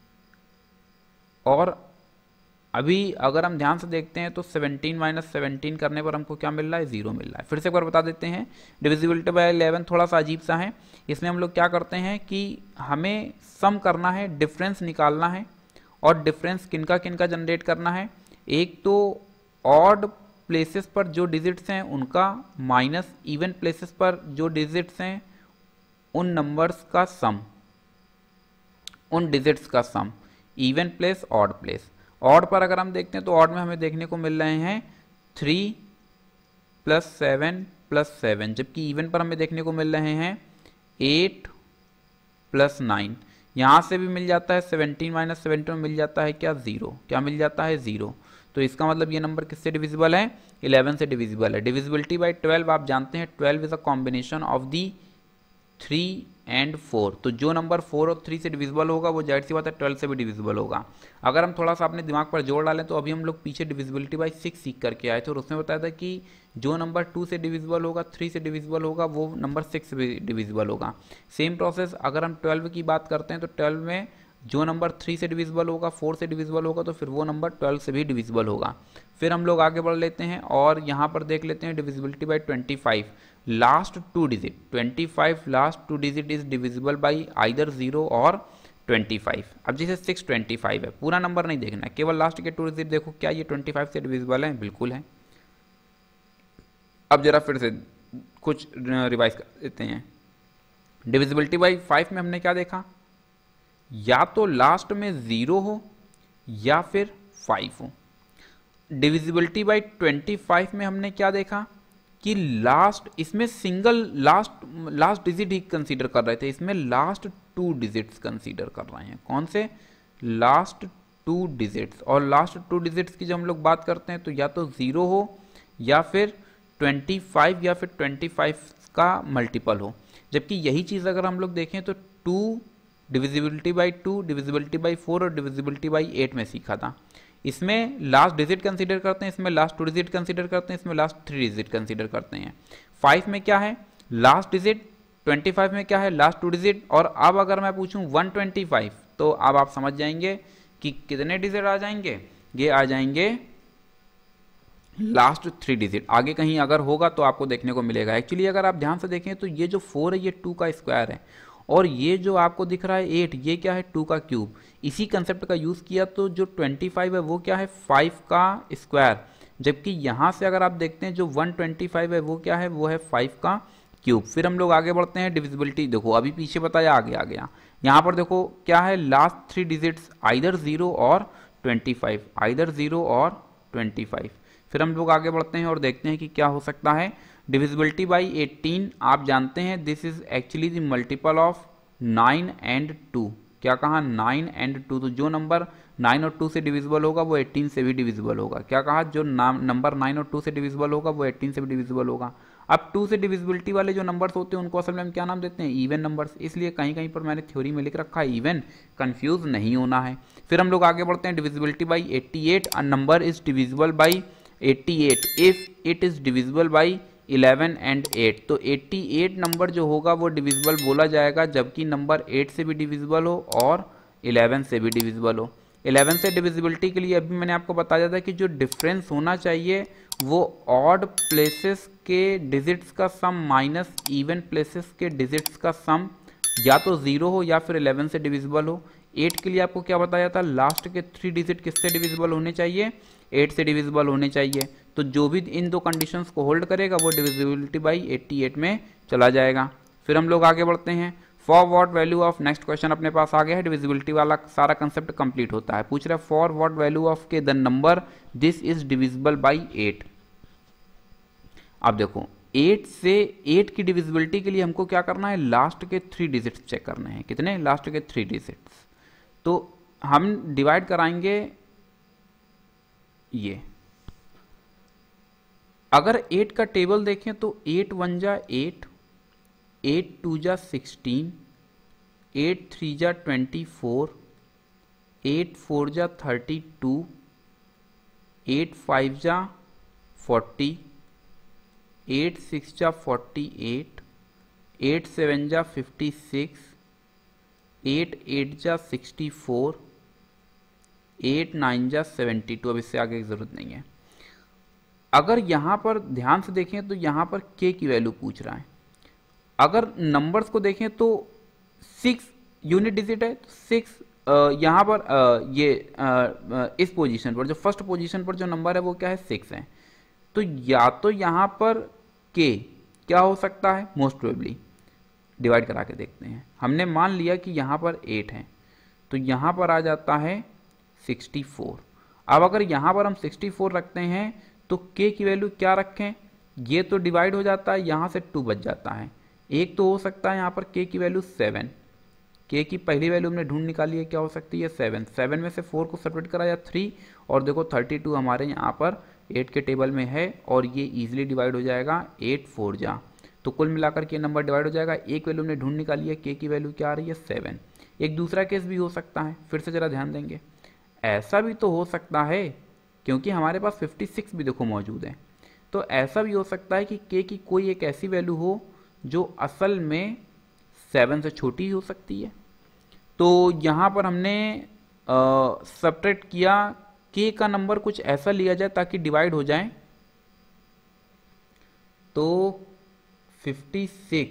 और अभी अगर हम ध्यान से देखते हैं तो 17 - 17 करने पर हमको क्या मिल रहा है? 0 मिल रहा है। फिर से एक बार बता देते हैं, डिविजिबिलिटी बाय 11 थोड़ा सा अजीब सा है। इसमें हम लोग क्या करते हैं कि हमें सम करना है, डिफरेंस निकालना है। और डिफरेंस किनका किनका जनरेट करना है? एक तो ऑड प्लेसेस पर जो डिजिट्स हैं उनका, माइनस इवन प्लेसेस पर जो डिजिट्स हैं उन नंबर्स का सम, उन डिजिट्स का sum, even place odd place. Odd पर अगर हम देखते हैं तो ऑड में हमें देखने को मिल रहे हैं 3 + 7 + 7, जबकि इवन पर हमें देखने को मिल रहे हैं 8 + 9। यहाँ से भी मिल जाता है 17 - 17 में मिल जाता है क्या? 0। क्या मिल जाता है? 0। तो इसका मतलब ये नंबर किससे डिविजिबल है? 11 से डिविजिबल है। डिविजिबिलिटी बाय 12 आप जानते हैं 12 is a combination of the 3 और 4। तो जो नंबर 4 और 3 से डिविजिबल होगा वो जाहिर सी बात है 12 से भी डिविजिबल होगा। अगर हम थोड़ा सा अपने दिमाग पर जोर डालें तो अभी हम लोग पीछे डिविजिबिलिटी बाय 6 सीख करके आए थे और उसमें बताया था कि जो नंबर 2 से डिविजिबल होगा, 3 से डिविजिबल होगा, वो नंबर 6 से भी डिविजिबल होगा। सेम प्रोसेस अगर हम 12 की बात करते हैं तो 12 में जो नंबर 3 से डिविजिबल होगा, 4 से डिविजिबल होगा, तो फिर वो नंबर 12 से भी डिविजिबल होगा। फिर हम लोग आगे बढ़ लेते हैं और यहाँ पर देख लेते हैं divisibility by 25। Last 2 digit 25, last 2 digit is divisible by either 0 और 25। अब जैसे 625 है, पूरा नंबर नहीं देखना है, केवल लास्ट के 2 डिजिट देखो, क्या ये 25 से डिविजिबल है? बिल्कुल है। अब जरा फिर से कुछ रिवाइज कर देते हैं। डिविजिबिलिटी बाई 5 में हमने क्या देखा? या तो लास्ट में 0 हो या फिर 5 हो। डिविजिबिलिटी बाई 25 में हमने क्या देखा कि लास्ट, इसमें सिंगल लास्ट डिजिट ही कंसीडर कर रहे थे, इसमें लास्ट 2 डिजिट्स कंसीडर कर रहे हैं। कौन से? Last 2 digits. और लास्ट 2 डिजिट्स की जब हम लोग बात करते हैं तो या तो 0 हो या फिर 25 या फिर 25 का मल्टीपल हो। जबकि यही चीज़ अगर हम लोग देखें तो 2 डिविजिबिलिटी बाई 2, डिविजिबिलिटी बाई 4 और डिविजिबिलिटी बाई 8 में सीखा था। इसमें लास्ट डिजिट कंसीडर करते हैं, इसमें लास्ट 2 डिजिट कंसीडर करते हैं, इसमें लास्ट 3 डिजिट कंसीडर करते हैं। 5 में क्या है? Last digit. 25 में क्या है? Last 2 digit. और अब अगर मैं पूछूं 125 तो अब आप समझ जाएंगे कि कितने डिजिट आ जाएंगे? ये आ जाएंगे लास्ट 3 डिजिट। आगे कहीं अगर होगा तो आपको देखने को मिलेगा। एक्चुअली अगर आप ध्यान से देखें तो ये जो 4 है ये 2 का स्क्वायर है, और ये जो आपको दिख रहा है 8, ये क्या है? 2 का क्यूब। इसी कंसेप्ट का यूज़ किया तो जो 25 है वो क्या है? 5 का स्क्वायर। जबकि यहाँ से अगर आप देखते हैं जो 125 है वो क्या है? वो है 5 का क्यूब। फिर हम लोग आगे बढ़ते हैं। डिविजिबिलिटी देखो, अभी पीछे बताया, आगे आ गया। यहाँ पर देखो क्या है? लास्ट 3 डिजिट्स आइदर 0 और 25, आइदर 0 और 25। फिर हम लोग आगे बढ़ते हैं और देखते हैं कि क्या हो सकता है। डिविजिबिलिटी बाई 18 आप जानते हैं this is actually the multiple of 9 and 2। क्या कहा? 9 एंड 2। तो जो नंबर 9 और 2 से डिविजिबल होगा वो 18 से भी डिविजिबल होगा। क्या कहा? जो नंबर 9 और 2 से डिविजिबल होगा वो 18 से भी डिविजिबल होगा। अब 2 से डिविजिबिलिटी वाले जो नंबर्स होते हैं उनको असल में हम क्या नाम देते हैं? Even numbers. इसलिए कहीं कहीं पर मैंने थ्योरी में लिख रखा है इवन, कंफ्यूज नहीं होना है। फिर हम लोग आगे बढ़ते हैं। Divisibility by 88, a number is divisible by 88 if it is divisible by 11 and 8। तो 88 नंबर जो होगा वो डिविजिबल बोला जाएगा जबकि नंबर 8 से भी डिविजिबल हो और 11 से भी डिविजिबल हो। 11 से डिविजिबिलिटी के लिए अभी मैंने आपको बताया था कि जो डिफरेंस होना चाहिए वो ऑड प्लेसेस के डिजिट्स का सम माइनस इवन प्लेसेस के डिजिट्स का सम या तो 0 हो या फिर 11 से डिविजिबल हो। 8 के लिए आपको क्या बताया था? लास्ट के 3 डिजिट किससे डिविजिबल होने चाहिए? 8 से डिविजिबल होने चाहिए। तो जो भी इन दो कंडीशंस को होल्ड करेगा वो डिविजिबिलिटी बाई 88 में चला जाएगा। फिर हम लोग आगे बढ़ते हैं। For what value of, next question अपने पास आ गया है। डिविजिबिलिटी वाला सारा कंसेप्ट कंप्लीट होता है। पूछ रहा है for what value of k the number this is divisible by 8। अब देखो 8 से 8 की डिविजिबिलिटी के लिए हमको क्या करना है? लास्ट के 3 डिजिट्स चेक करने हैं। कितने? लास्ट के 3 डिजिट्स। तो हम डिवाइड कराएंगे ये। अगर 8 का टेबल देखें तो 8 1 जा 8, 8 2 जा 16, 8 3 जा 24, 8 4 जा 32, 8 5 जा 40, 8 6 जा 48, 8 7 जा 56, 8 8 जा 64, 8 9 जा 72। अब इससे आगे की जरूरत नहीं है। अगर यहां पर ध्यान से देखें तो यहां पर k की वैल्यू पूछ रहा है। अगर नंबर्स को देखें तो 6 यूनिट डिजिट है, तो 6 यहां पर इस पोजीशन पर जो फर्स्ट पोजीशन पर जो नंबर है वो क्या है? 6 है। तो या तो यहां पर k क्या हो सकता है? मोस्ट प्रोबेबली डिवाइड करा के देखते हैं। हमने मान लिया कि यहां पर 8 है तो यहां पर आ जाता है 64। अब अगर यहां पर हम 64 रखते हैं तो k की वैल्यू क्या रखें? ये तो डिवाइड हो जाता है, यहां से 2 बच जाता है। एक तो हो सकता है यहां पर k की वैल्यू 7। k की पहली वैल्यू हमने ढूंढ निकाली है, क्या हो सकती है? 7। 7 में से 4 को सेपरेट कराया 3 और देखो 32 हमारे यहाँ पर 8 के टेबल में है और ये इजीली डिवाइड हो जाएगा 8 4 जा। तो कुल मिलाकर के नंबर डिवाइड हो जाएगा। एक वैल्यू हमने ढूंढ निकाली है, k की वैल्यू क्या आ रही है? 7। एक दूसरा केस भी हो सकता है, फिर से जरा ध्यान देंगे। ऐसा भी तो हो सकता है क्योंकि हमारे पास 56 भी देखो मौजूद है। तो ऐसा भी हो सकता है कि k की कोई एक ऐसी वैल्यू हो जो असल में 7 से छोटी हो सकती है। तो यहाँ पर हमने सब्ट्रैक्ट किया, k का नंबर कुछ ऐसा लिया जाए ताकि डिवाइड हो जाए। तो 56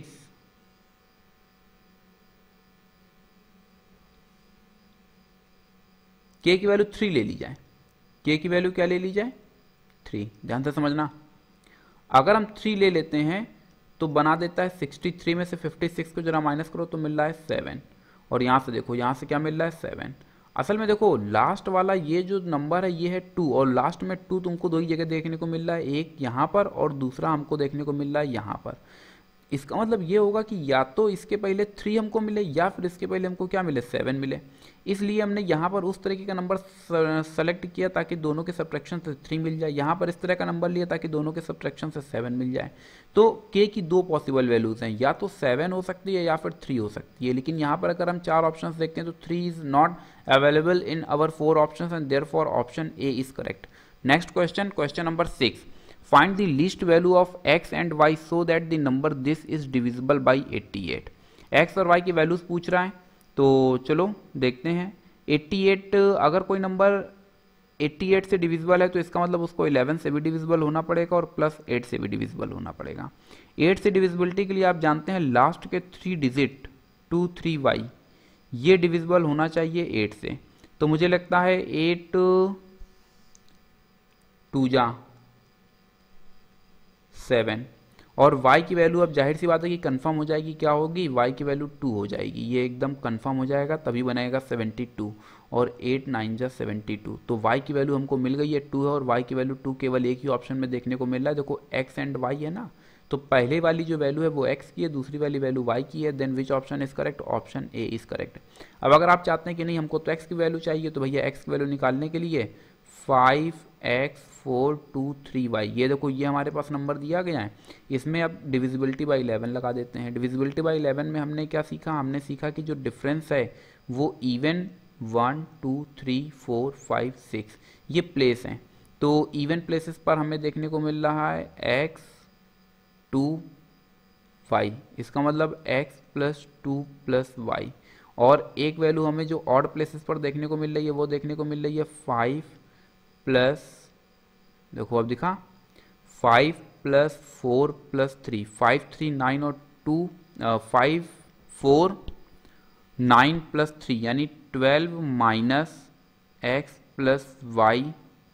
k की वैल्यू 3 ले ली जाए। k की वैल्यू क्या ले ली जाए? 3। ध्यान से समझना। अगर हम 3 ले लेते हैं तो बना देता है 63 में से 56 को जरा माइनस करो तो मिल रहा है 7 और यहां से देखो यहां से क्या मिल रहा है? 7। असल में देखो लास्ट वाला ये जो नंबर है ये है 2 और लास्ट में 2 तुमको दो ही जगह देखने को मिल रहा है, एक यहाँ पर और दूसरा हमको देखने को मिल रहा है यहाँ पर। इसका मतलब ये होगा कि या तो इसके पहले 3 हमको मिले या फिर इसके पहले हमको क्या मिले? 7 मिले। इसलिए हमने यहाँ पर उस तरीके का नंबर सेलेक्ट किया ताकि दोनों के सब्ट्रैक्शन से 3 मिल जाए, यहाँ पर इस तरह का नंबर लिया ताकि दोनों के सब्ट्रैक्शन से 7 मिल जाए। तो k की 2 पॉसिबल वैल्यूज हैं, या तो 7 हो सकती है या फिर 3 हो सकती है। लेकिन यहाँ पर अगर हम 4 ऑप्शन देखते हैं तो 3 is not available in our 4 option and therefore option A is correct. Next question, question number 6, find the least value of x and y so that the number this is divisible by 88। x और y की values पूछ रहा है तो चलो देखते हैं। 88 अगर कोई नंबर 88 से डिविजिबल है तो इसका मतलब उसको 11 से भी डिविजिबल होना पड़ेगा और प्लस 8 से भी डिविजिबल होना पड़ेगा। 8 से डिविजिबिलिटी के लिए आप जानते हैं लास्ट के 3 डिजिट 2 3 y ये डिविजिबल होना चाहिए 8 से। तो मुझे लगता है 8 2 जा 7 और y की वैल्यू अब जाहिर सी बात है कि कंफर्म हो जाएगी, क्या होगी, y की वैल्यू 2 हो जाएगी, ये एकदम कंफर्म हो जाएगा, तभी बनेगा 72 और 8 9 जा 72। तो y की वैल्यू हमको मिल गई है 2 है, और y की वैल्यू 2 केवल एक ही ऑप्शन में देखने को मिल रहा है। देखो x एंड y है ना, तो पहले वाली जो वैल्यू है वो x की है, दूसरी वाली वैल्यू y की है। Then which option is correct, option A is correct. अब अगर आप चाहते हैं कि नहीं हमको तो x की वैल्यू चाहिए, तो भैया x की वैल्यू निकालने के लिए 5x 4 2 3y, ये देखो ये हमारे पास नंबर दिया गया है, इसमें अब डिविजिबिलिटी बाई 11 लगा देते हैं। डिविजिबिलिटी बाई 11 में हमने क्या सीखा, हमने सीखा कि जो डिफरेंस है वो इवन 1 2 3 4 5 6 ये प्लेस हैं, तो इवन प्लेसेस पर हमें देखने को मिल रहा है x 2 y, इसका मतलब x प्लस 2 प्लस y। और एक वैल्यू हमें जो ऑड प्लेसेस पर देखने को मिल रही है वो देखने को मिल रही है 5 प्लस, देखो अब दिखा 5 प्लस 4 प्लस 3, 5 3 9 और 2 5 4 9 प्लस 3 यानी 12 minus x plus y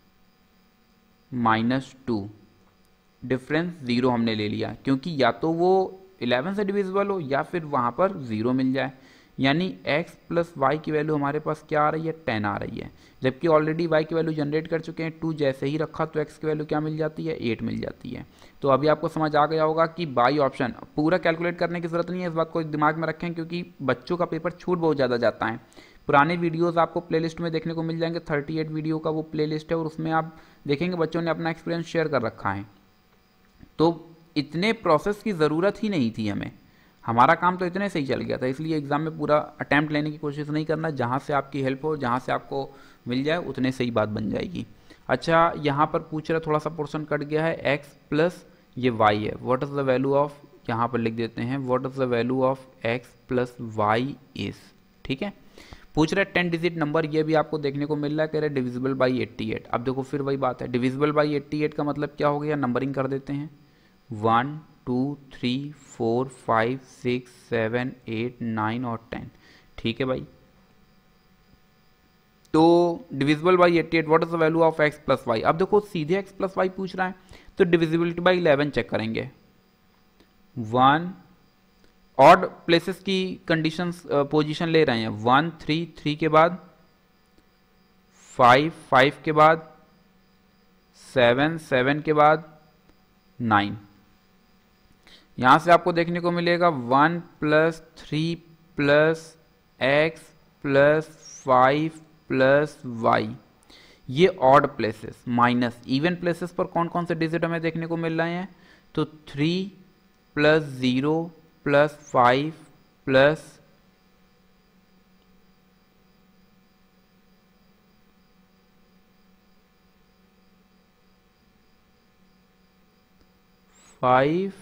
minus 2, difference 0 हमने ले लिया, क्योंकि या तो वो 11 से डिविजिबल हो या फिर वहाँ पर 0 मिल जाए, यानी x प्लस वाई की वैल्यू हमारे पास क्या आ रही है, 10 आ रही है, जबकि ऑलरेडी y की वैल्यू जनरेट कर चुके हैं 2, जैसे ही रखा तो x की वैल्यू क्या मिल जाती है, 8 मिल जाती है। तो अभी आपको समझ आ गया होगा कि बाई ऑप्शन, पूरा कैलकुलेट करने की जरूरत नहीं है, इस बात को दिमाग में रखें, क्योंकि बच्चों का पेपर छूट बहुत ज़्यादा जाता है। पुराने वीडियोस आपको प्लेलिस्ट में देखने को मिल जाएंगे, 38 वीडियो का वो प्लेलिस्ट है, और उसमें आप देखेंगे बच्चों ने अपना एक्सपीरियंस शेयर कर रखा है। तो इतने प्रोसेस की ज़रूरत ही नहीं थी हमें, हमारा काम तो इतने से ही चल गया था, इसलिए एग्जाम में पूरा अटैम्प्ट लेने की कोशिश नहीं करना, जहाँ से आपकी हेल्प हो, जहाँ से आपको मिल जाए उतने से ही बात बन जाएगी। अच्छा, यहाँ पर पूछ रहे, थोड़ा सा पोर्शन कट गया है, x प्लस ये y है, what is the value of, यहाँ पर लिख देते हैं what is the value of x plus y is, ठीक है। पूछ रहे 10 डिजिट नंबर, ये भी आपको देखने को मिल रहा है, कह रहे डिविजिबल बाई 88। अब देखो फिर वही बात है, डिविजिबल बाई 88 का मतलब क्या हो गया, नंबरिंग कर देते हैं 1 2 3 4 5 6 7 8 9 और 10, ठीक है भाई। तो divisible by 88, what is the value of x plus y. अब देखो सीधे x प्लस वाई पूछ रहा है, तो डिविजिबिलिटी बाई 11 चेक करेंगे, 1 ऑड प्लेसेस की कंडीशंस पोजीशन ले रहे हैं, 1 3 3 के बाद 5 5 के बाद 7 7 के बाद 9, यहां से आपको देखने को मिलेगा 1 plus 3 plus x plus 5 plus y, ये odd places, minus even places पर कौन कौन से डिजिट हमें देखने को मिल रहे हैं, तो 3 प्लस 0 प्लस 5 प्लस 5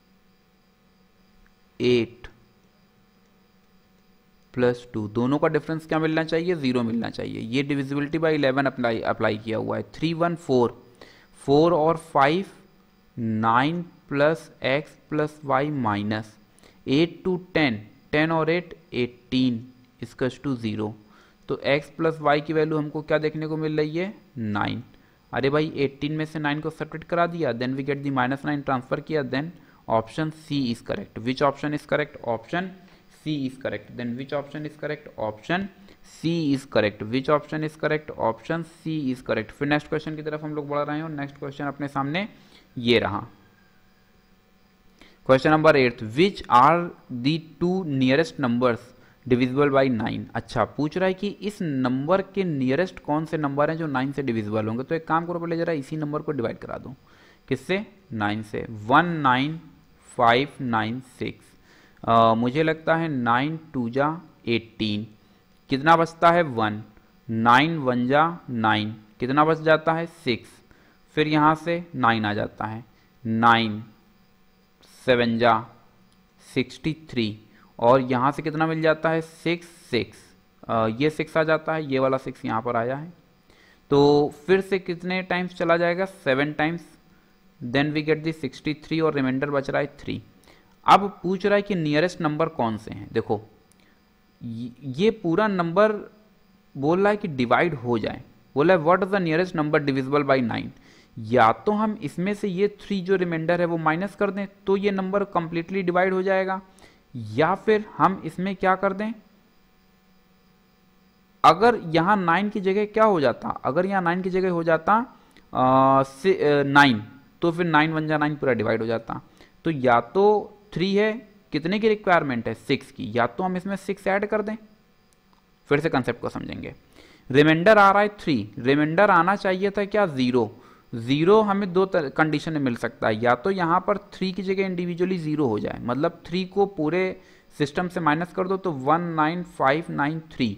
8 प्लस 2, दोनों का डिफरेंस क्या मिलना चाहिए, 0 मिलना चाहिए। ये डिविजिबिलिटी बाई 11 अप्लाई किया हुआ है। 3 1 4 4 और 5 9 plus x plus y minus 8 2 10 10 और 8 18 इसकस टू 0। तो x प्लस वाई की वैल्यू हमको क्या देखने को मिल रही है, 9। अरे भाई 18 में से 9 को सब्ट्रैक्ट करा दिया, then we get the -9 transfer किया, then option C is correct. Which option is correct, option C is correct. Then which option is correct, option C is correct. Which option is correct, option C is correct. फिर next question की तरफ हम लोग बढ़ रहे हैं और next question अपने सामने ये रहा। Question number 8, which are the 2 nearest numbers divisible by 9। अच्छा, पूछ रहा है कि इस नंबर के नियरेस्ट कौन से नंबर हैं जो 9 से डिविजिबल होंगे। तो एक काम करो, पहले जरा इसी नंबर को डिवाइड करा दो, किससे, 9 से। 19596, मुझे लगता है 9 2 जा 18, कितना बचता है 1, 9 1 जा 9, कितना बच जाता है 6, फिर यहाँ से 9 आ जाता है, 9 7 जा 63, और यहाँ से कितना मिल जाता है 6 6, ये 6 आ जाता है, ये वाला 6 यहाँ पर आया है। तो फिर से कितने टाइम्स चला जाएगा, 7 times, then we get the 63 और रिमाइंडर बच रहा है 3। अब पूछ रहा है कि नियरेस्ट नंबर कौन से हैं। देखो ये पूरा नंबर बोल रहा है कि डिवाइड हो जाए, बोला है what is the nearest number divisible by 9। या तो हम इसमें से ये 3 जो रिमाइंडर है वो माइनस कर दें तो ये नंबर कंप्लीटली डिवाइड हो जाएगा, या फिर हम इसमें क्या कर दें, अगर यहाँ 9 की जगह क्या हो जाता, अगर यहाँ 9 की जगह हो जाता 9, तो फिर 9 1 जा 9 पूरा डिवाइड हो जाता। तो या तो 3 है, कितने की रिक्वायरमेंट है 6 की, या तो हम इसमें 6 ऐड कर दें। फिर से कंसेप्ट को समझेंगे। रिमाइंडर आ रहा है 3, रिमाइंडर आना चाहिए था क्या 0 हमें दो कंडीशन में मिल सकता है, या तो यहाँ पर 3 की जगह इंडिविजुअली 0 हो जाए, मतलब 3 को पूरे सिस्टम से माइनस कर दो तो 19593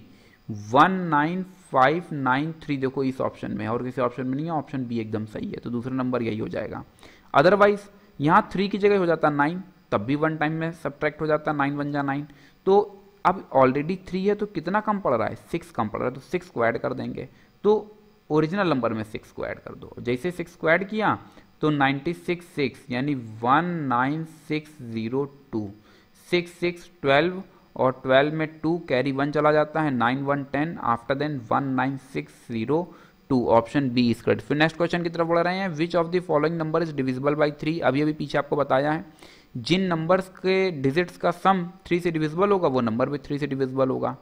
19593 देखो इस ऑप्शन में, और किसी ऑप्शन में नहीं है, ऑप्शन बी एकदम सही है, तो दूसरा नंबर यही हो जाएगा। अदरवाइज यहाँ 3 की जगह हो जाता 9, तब भी 1 टाइम में सब्ट्रैक्ट हो जाता, 9 1 जा 9। तो अब ऑलरेडी 3 है तो कितना कम पड़ रहा है, 6 कम पड़ रहा है, तो 6 को ऐड कर देंगे, तो ओरिजिनल नंबर में 6 को ऐड कर दो। जैसे 6 को ऐड किया तो 96 यानी 19602, 6 6 12 और 12 में 2 कैरी 1 चला जाता है, 9 1 10, after then 19602, option B is correct. फिर नेक्स्ट क्वेश्चन की तरफ बढ़ रहे हैं। Which of the following number is divisible by 3, अभी अभी पीछे आपको बताया है, जिन नंबर्स के डिजिट्स का सम 3 से डिविजिबल होगा वो नंबर भी 3 से डिविजिबल होगा।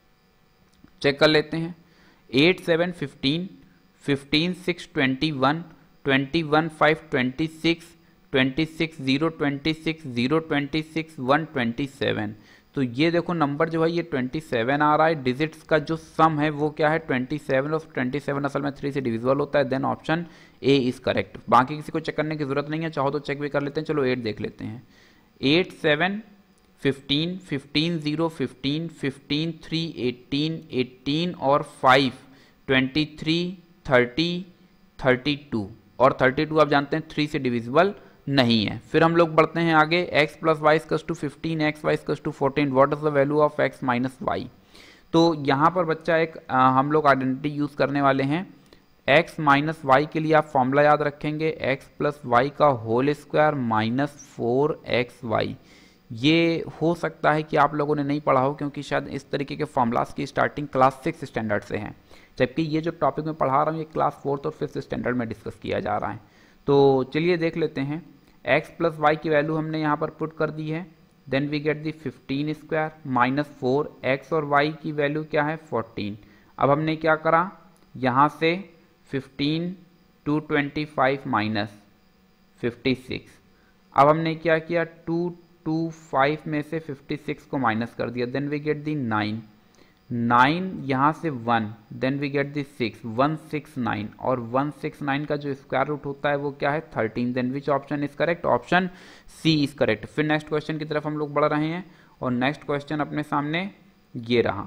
चेक कर लेते हैं। 8 7 15, 15 6 21, 21 5 26, 26 0 26, 0 26 1 27। तो ये देखो नंबर जो है ये 27 आ रहा है, डिजिट्स का जो सम है वो क्या है 27, और 27 असल में 3 से डिविजिबल होता है, then option A is correct. बाकी किसी को चेक करने की जरूरत नहीं है, चाहो तो चेक भी कर लेते हैं। चलो 8 देख लेते हैं। 8 7 15, 15 0 15, 15 3 18, 18 और 5 23 30 32, और 32 आप जानते हैं 3 से डिविजिबल नहीं है। फिर हम लोग बढ़ते हैं आगे। x plus y equals to 15, x y equals to 14, what is the value of x minus y. तो यहाँ पर बच्चा एक हम लोग आइडेंटिटी यूज करने वाले हैं। x माइनस वाई के लिए आप फॉर्मूला याद रखेंगे, x प्लस वाई का होल स्क्वायर माइनस 4xy। ये हो सकता है कि आप लोगों ने नहीं पढ़ा हो, क्योंकि शायद इस तरीके के फॉर्मूलाज की स्टार्टिंग क्लास 6 स्टैंडर्ड से हैं, जबकि ये जो टॉपिक मैं पढ़ा रहा हूँ ये क्लास 4th और 5th स्टैंडर्ड में डिस्कस किया जा रहा है। तो चलिए देख लेते हैं। x प्लस वाई की वैल्यू हमने यहाँ पर पुट कर दी है, then we get the 15 square minus 4, x और y की वैल्यू क्या है 14। अब हमने क्या करा, यहाँ से 15 टू 25 माइनस 56। अब हमने क्या किया 2 2 5 में से 56 को माइनस कर दिया, देन वी गेट दी 9 9, यहाँ से 1, देन वी गेट दी 6 169, और 169 का जो स्क्वायर रूट होता है वो क्या है 13, then which option is correct, option C is correct. फिर नेक्स्ट क्वेश्चन की तरफ हम लोग बढ़ रहे हैं, और नेक्स्ट क्वेश्चन अपने सामने ये रहा।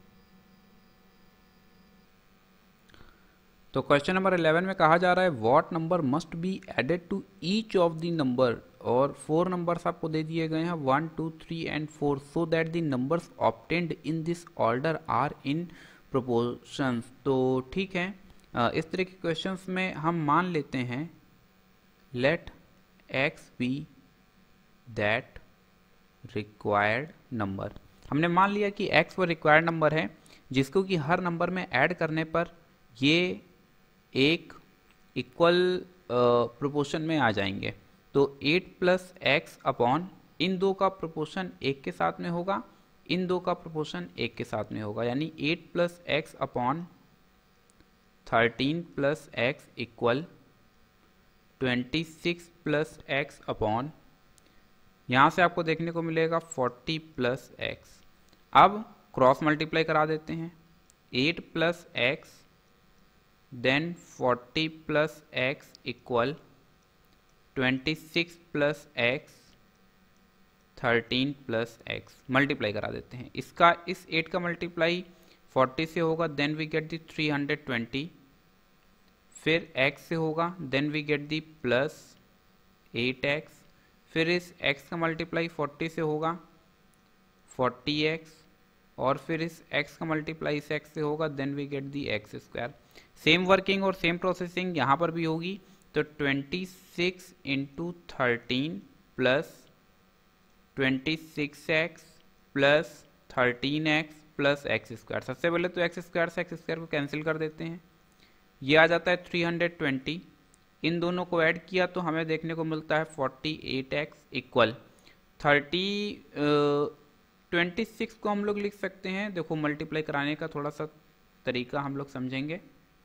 तो क्वेश्चन नंबर 11 में कहा जा रहा है what number must be added to each of the number, और 4 नंबर्स आपको दे दिए गए हैं 1 2 3 and 4, so that the numbers obtained in this order are in proportions. तो ठीक है, इस तरह के क्वेश्चंस में हम मान लेते हैं let x be that required number. हमने मान लिया कि x वो रिक्वायर्ड नंबर है, जिसको कि हर नंबर में ऐड करने पर ये एक इक्वल प्रोपोर्शन में आ जाएंगे। तो 8 प्लस एक्स अपॉन इन दो का प्रोपोर्शन 1 के साथ में होगा, इन दो का प्रोपोर्शन 1 के साथ में होगा, यानी 8 plus x upon 13 plus x equal 26 plus x upon, यहाँ से आपको देखने को मिलेगा 40 प्लस एक्स। अब क्रॉस मल्टीप्लाई करा देते हैं, 8 plus x then 40 plus x equal 26 plus x 13 plus x. Multiply करा देते हैं, इसका इस 8 का मल्टीप्लाई 40 से होगा, देन वी गेट दी 320, फिर x से होगा, then we get the plus 8x, फिर इस x का मल्टीप्लाई 40 से होगा 40x, और फिर इस x का मल्टीप्लाई इस x से होगा, then we get the x square. Same working और सेम प्रोसेसिंग यहाँ पर भी होगी, तो 26 into 13 plus 26x plus 13x plus x square. सबसे पहले तो एक्स स्क्वायर से एक्स स्क्वायर को कैंसिल कर देते हैं, ये आ जाता है 320, इन दोनों को ऐड किया तो हमें देखने को मिलता है 48x इक्वल 26 को हम लोग लिख सकते हैं, देखो मल्टीप्लाई कराने का थोड़ा सा तरीका हम लोग समझेंगे।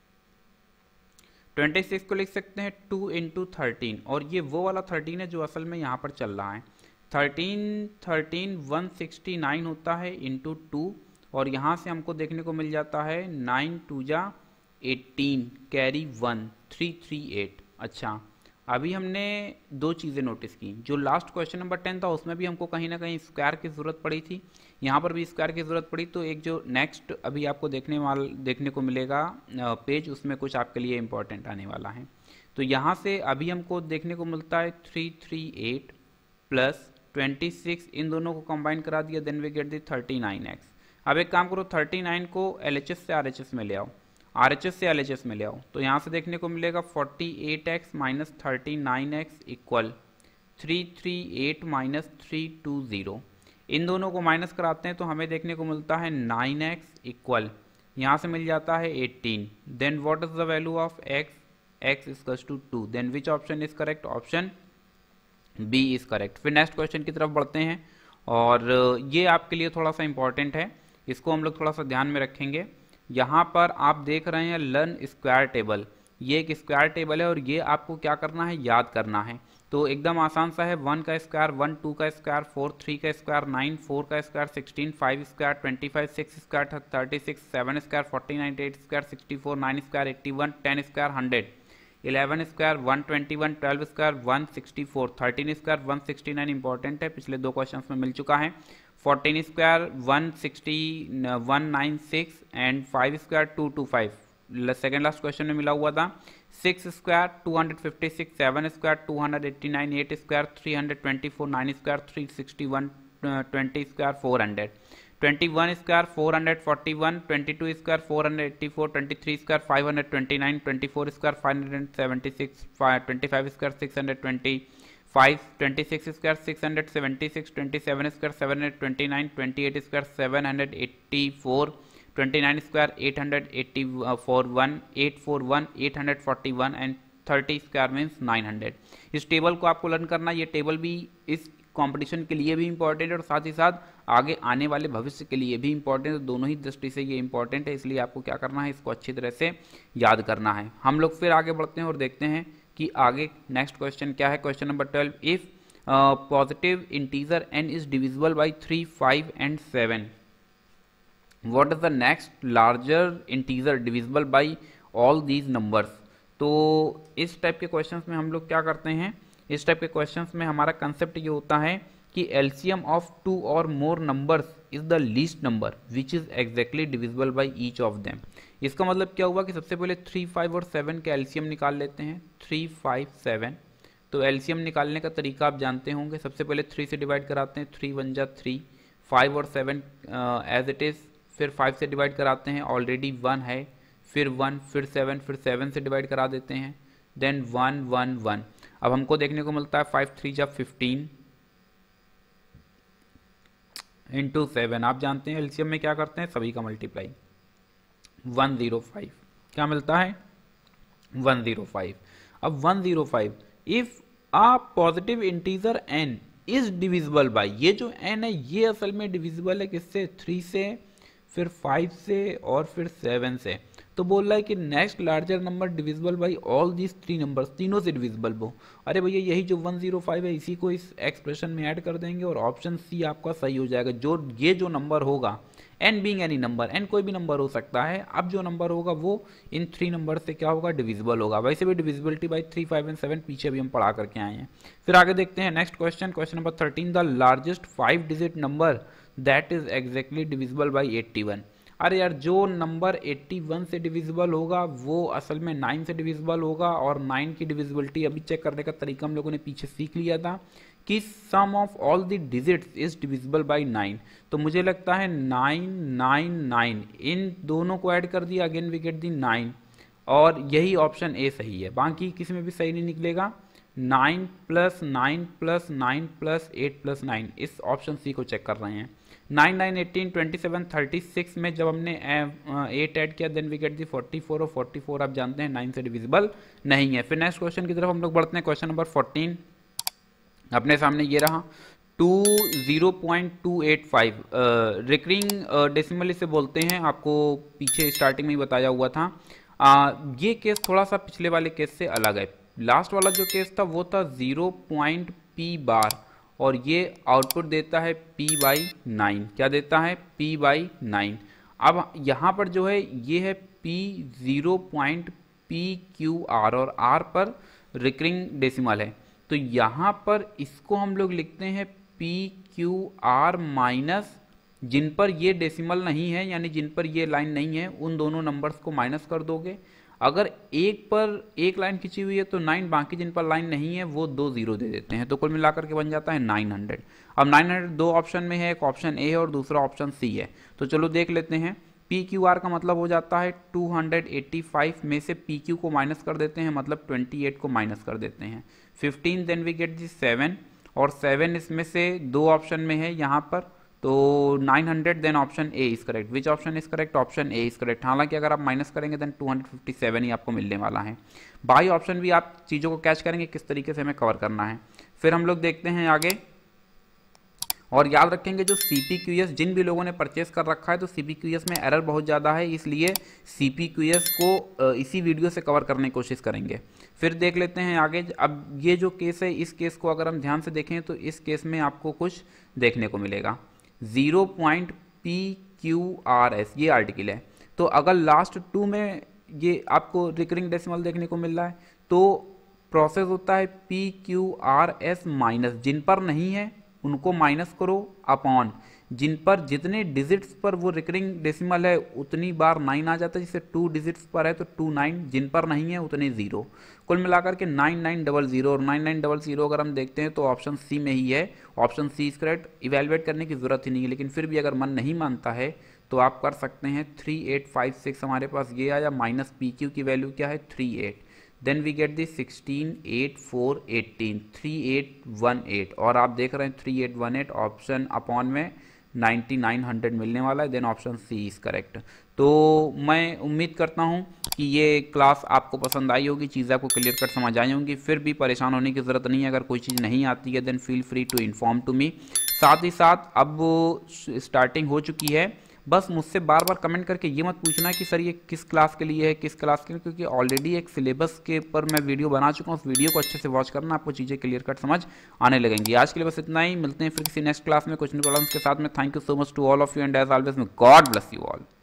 26 को लिख सकते हैं 2 इंटू 13, और ये वो वाला 13 है जो असल में यहाँ पर चल रहा है। 13 169 होता है इंटू 2, और यहाँ से हमको देखने को मिल जाता है 9 2 जा 18 कैरी 1 338। अच्छा, अभी हमने दो चीज़ें नोटिस की। जो लास्ट क्वेश्चन नंबर 10 था उसमें भी हमको कहीं ना कहीं स्क्वायर की ज़रूरत पड़ी थी, यहाँ पर भी स्क्वायर की ज़रूरत पड़ी। तो एक जो नेक्स्ट अभी आपको देखने को मिलेगा पेज, उसमें कुछ आपके लिए इंपॉर्टेंट आने वाला है। तो यहाँ से अभी हमको देखने को मिलता है 338 प्लस 26, इन दोनों को कंबाइन करा दिया, then we get the 39x। अब एक काम करो, 39 को LHS से RHS में ले आओ, RHS से LHS में ले आओ, तो यहाँ से देखने को मिलेगा 48x minus 39x equal 338 minus 320। इन दोनों को माइनस कराते हैं तो हमें देखने को मिलता है 9x इक्वल, यहाँ से मिल जाता है 18। Then what is the value of x? x equals to 2। Then which option is correct? Option B is correct. फिर नेक्स्ट क्वेश्चन की तरफ बढ़ते हैं, और ये आपके लिए थोड़ा सा इंपॉर्टेंट है, इसको हम लोग थोड़ा सा ध्यान में रखेंगे। यहाँ पर आप देख रहे हैं लर्न स्क्वायर टेबल, ये एक स्क्वायर टेबल है और ये आपको क्या करना है? याद करना है। तो एकदम आसान सा है, 1 का स्क्वायर 1, 2 का स्क्वायर 4, 3 का स्क्वायर 9, 4 का square 16, 5 square 25, 6 square 36, 7 square 49, 8 square 64, 9 square 81, 10 square 100, 11 square 121, 12 square 164, 13 square 169 important है, पिछले दो क्वेश्चन में मिल चुका है। 14 square 196 and 5 square 225, second last question में मिला हुआ था। 6 square 256, 7 square 289, 8 square 324, 9 square 361, 20 square 400, 21 square 441, 22 square 484, 23 square 529, 24 square 576, 25 square 625, 26 square 676, 27 square 729, 28 square 784, 29 square 841, 841 and 30 square means 900। इस टेबल को आपको लर्न करना, ये टेबल भी इस कंपटीशन के लिए भी इंपॉर्टेंट है और साथ ही साथ आगे आने वाले भविष्य के लिए भी इंपॉर्टेंट है, दोनों ही दृष्टि से ये इंपॉर्टेंट है, इसलिए आपको क्या करना है? इसको अच्छी तरह से याद करना है। हम लोग फिर आगे बढ़ते हैं और देखते हैं कि आगे नेक्स्ट क्वेश्चन क्या है। Question number 12, if positive integer n is divisible by 3, 5 and 7, what is the next larger integer divisible by all these numbers. तो इस टाइप के क्वेश्चंस में हम लोग क्या करते हैं? इस टाइप के क्वेश्चंस में हमारा कंसेप्ट ये होता है कि LCM of 2 or more numbers is the least number which is exactly divisible by each of them. इसका मतलब क्या हुआ कि सबसे पहले 3, 5 और 7 के एलसीएम निकाल लेते हैं। 3, 5, 7, तो एलसीएम निकालने का तरीका आप जानते होंगे, सबसे पहले 3 से डिवाइड कराते हैं, 3 1 जा 3, 5 और 7 एज इट इज़, फिर 5 से डिवाइड कराते हैं, ऑलरेडी 1 है, फिर 1, फिर 7 से डिवाइड करा देते हैं, देन 1 1 1। अब हमको देखने को मिलता है 5 3 जा 15 इंटू 7, आप जानते हैं एलसीएम में क्या करते हैं? सभी का मल्टीप्लाई, 105, क्या मिलता है? 105। अब 105, if a positive integer n is divisible by, ये जो n है ये असल में डिविजिबल है किससे? 3 से, फिर 5 से और फिर 7 से। तो बोल रहा है कि next larger number divisible by all these 3 numbers, तीनों से डिविजिबल हो। अरे भैया यही जो 105 है इसी को इस एक्सप्रेशन में ऐड कर देंगे और ऑप्शन सी आपका सही हो जाएगा। ये जो नंबर होगा, n being any number, n कोई भी नंबर हो सकता है, अब जो नंबर होगा वो इन 3 नंबर से क्या होगा? डिविजिबल होगा। वैसे भी डिविजिबिलिटी बाई 3, 5 एंड 7 पीछे भी हम पढ़ा करके आए हैं। फिर आगे देखते हैं next question, question number 13, the largest 5 digit number that is exactly divisible by 81। अरे यार जो नंबर 81 से डिविजिबल होगा वो असल में 9 से डिविजिबल होगा, और 9 की डिविजिबिलिटी अभी चेक करने का तरीका हम लोगों ने पीछे सीख लिया था कि sum of all the digits is divisible by 9। तो मुझे लगता है 9 9 9, इन दोनों को ऐड कर दिया, अगेन वी गेट दी 9, और यही ऑप्शन ए सही है, बाकी किसी में भी सही नहीं निकलेगा। 9 प्लस 9 प्लस 9 प्लस 8 प्लस 9, इस ऑप्शन सी को चेक कर रहे हैं। 9 9 18 27 36 में जब हमने 8 ऐड किया देन वी गेट दी 44 और 44 आप जानते हैं 9 से डिविजिबल नहीं है। फिर नेक्स्ट क्वेश्चन की तरफ हम लोग बढ़ते हैं। क्वेश्चन नंबर 14 अपने सामने ये रहा 0.285 रिकरिंग डेसिमल इसे बोलते हैं, आपको पीछे स्टार्टिंग में ही बताया हुआ था। ये केस थोड़ा सा पिछले वाले केस से अलग है। लास्ट वाला जो केस था वो था 0.p और ये आउटपुट देता है p/9। क्या देता है? p/9। अब यहाँ पर जो है ये है p 0.pqr और r पर रिकरिंग डेसिमल है, तो यहाँ पर इसको हम लोग लिखते हैं PQR माइनस जिन पर ये डेसिमल नहीं है यानी जिन पर ये लाइन नहीं है उन दोनों नंबर्स को माइनस कर दोगे। अगर एक पर एक लाइन खिंची हुई है तो 9, बाकी जिन पर लाइन नहीं है वो 2 0 दे देते हैं, तो कुल मिलाकर के बन जाता है 900। अब 900 दो ऑप्शन में है, एक ऑप्शन ए है और दूसरा ऑप्शन सी है, तो चलो देख लेते हैं। PQR का मतलब हो जाता है 285 में से PQ को माइनस कर देते हैं, मतलब 28 को माइनस कर देते हैं। 15 देन वी गेट दी 7 और 7 इसमें से दो ऑप्शन में है यहाँ पर, तो 900 then option A is correct. Which option is correct? Option A is correct. हालांकि अगर आप माइनस करेंगे देन 257 ही आपको मिलने वाला है। बाई ऑप्शन भी आप चीज़ों को कैच करेंगे किस तरीके से हमें कवर करना है। फिर हम लोग देखते हैं आगे और याद रखेंगे जो CPQS जिन भी लोगों ने परचेस कर रखा है तो CPQS में एरर बहुत ज़्यादा है, इसलिए CPQS को इसी वीडियो से कवर करने की कोशिश करेंगे। फिर देख लेते हैं आगे। अब ये जो केस है इस केस को अगर हम ध्यान से देखें तो इस केस में आपको कुछ देखने को मिलेगा 0.PQRS ये आर्टिकल है, तो अगर लास्ट 2 में ये आपको रिकरिंग डेसिमल देखने को मिल रहा है तो प्रोसेस होता है PQRS माइनस, जिन पर नहीं है उनको माइनस करो अपॉन जिन पर जितने डिजिट्स पर वो रिकरिंग डेसिमल है उतनी बार 9 आ जाता है, जैसे 2 डिजिट्स पर है तो 2 9, जिन पर नहीं है उतने 0, कुल मिलाकर के 9900 और 9900 अगर हम देखते हैं तो ऑप्शन सी में ही है। Option C is correct. Evaluate करने की जरूरत ही नहीं है, लेकिन फिर भी अगर मन नहीं मानता है तो आप कर सकते हैं 3856 हमारे पास ये आया, माइनस PQ की वैल्यू क्या है 38, देन वी गेट दी 16 8 4 18 3818 और आप देख रहे हैं 3818 ऑप्शन अपॉन में 9900 मिलने वाला है, then option C is correct. तो मैं उम्मीद करता हूं कि ये क्लास आपको पसंद आई होगी, चीज़ें आपको क्लियर कट समझ आई होंगी। फिर भी परेशान होने की ज़रूरत नहीं है, अगर कोई चीज़ नहीं आती है then feel free to inform to me. साथ ही साथ अब स्टार्टिंग हो चुकी है, बस मुझसे बार बार कमेंट करके ये मत पूछना कि सर ये किस क्लास के लिए है, किस क्लास के लिए, क्योंकि ऑलरेडी एक सिलेबस के ऊपर मैं वीडियो बना चुका हूँ। उस वीडियो को अच्छे से वॉच करना, आपको चीज़ें क्लियर कट समझ आने लगेंगी। आज के लिए बस इतना ही, मिलते हैं फिर किसी नेक्स्ट क्लास में कुछ न्यू प्रॉब्लम्स के साथ में। Thank you so much to all of you and as always may God bless you all.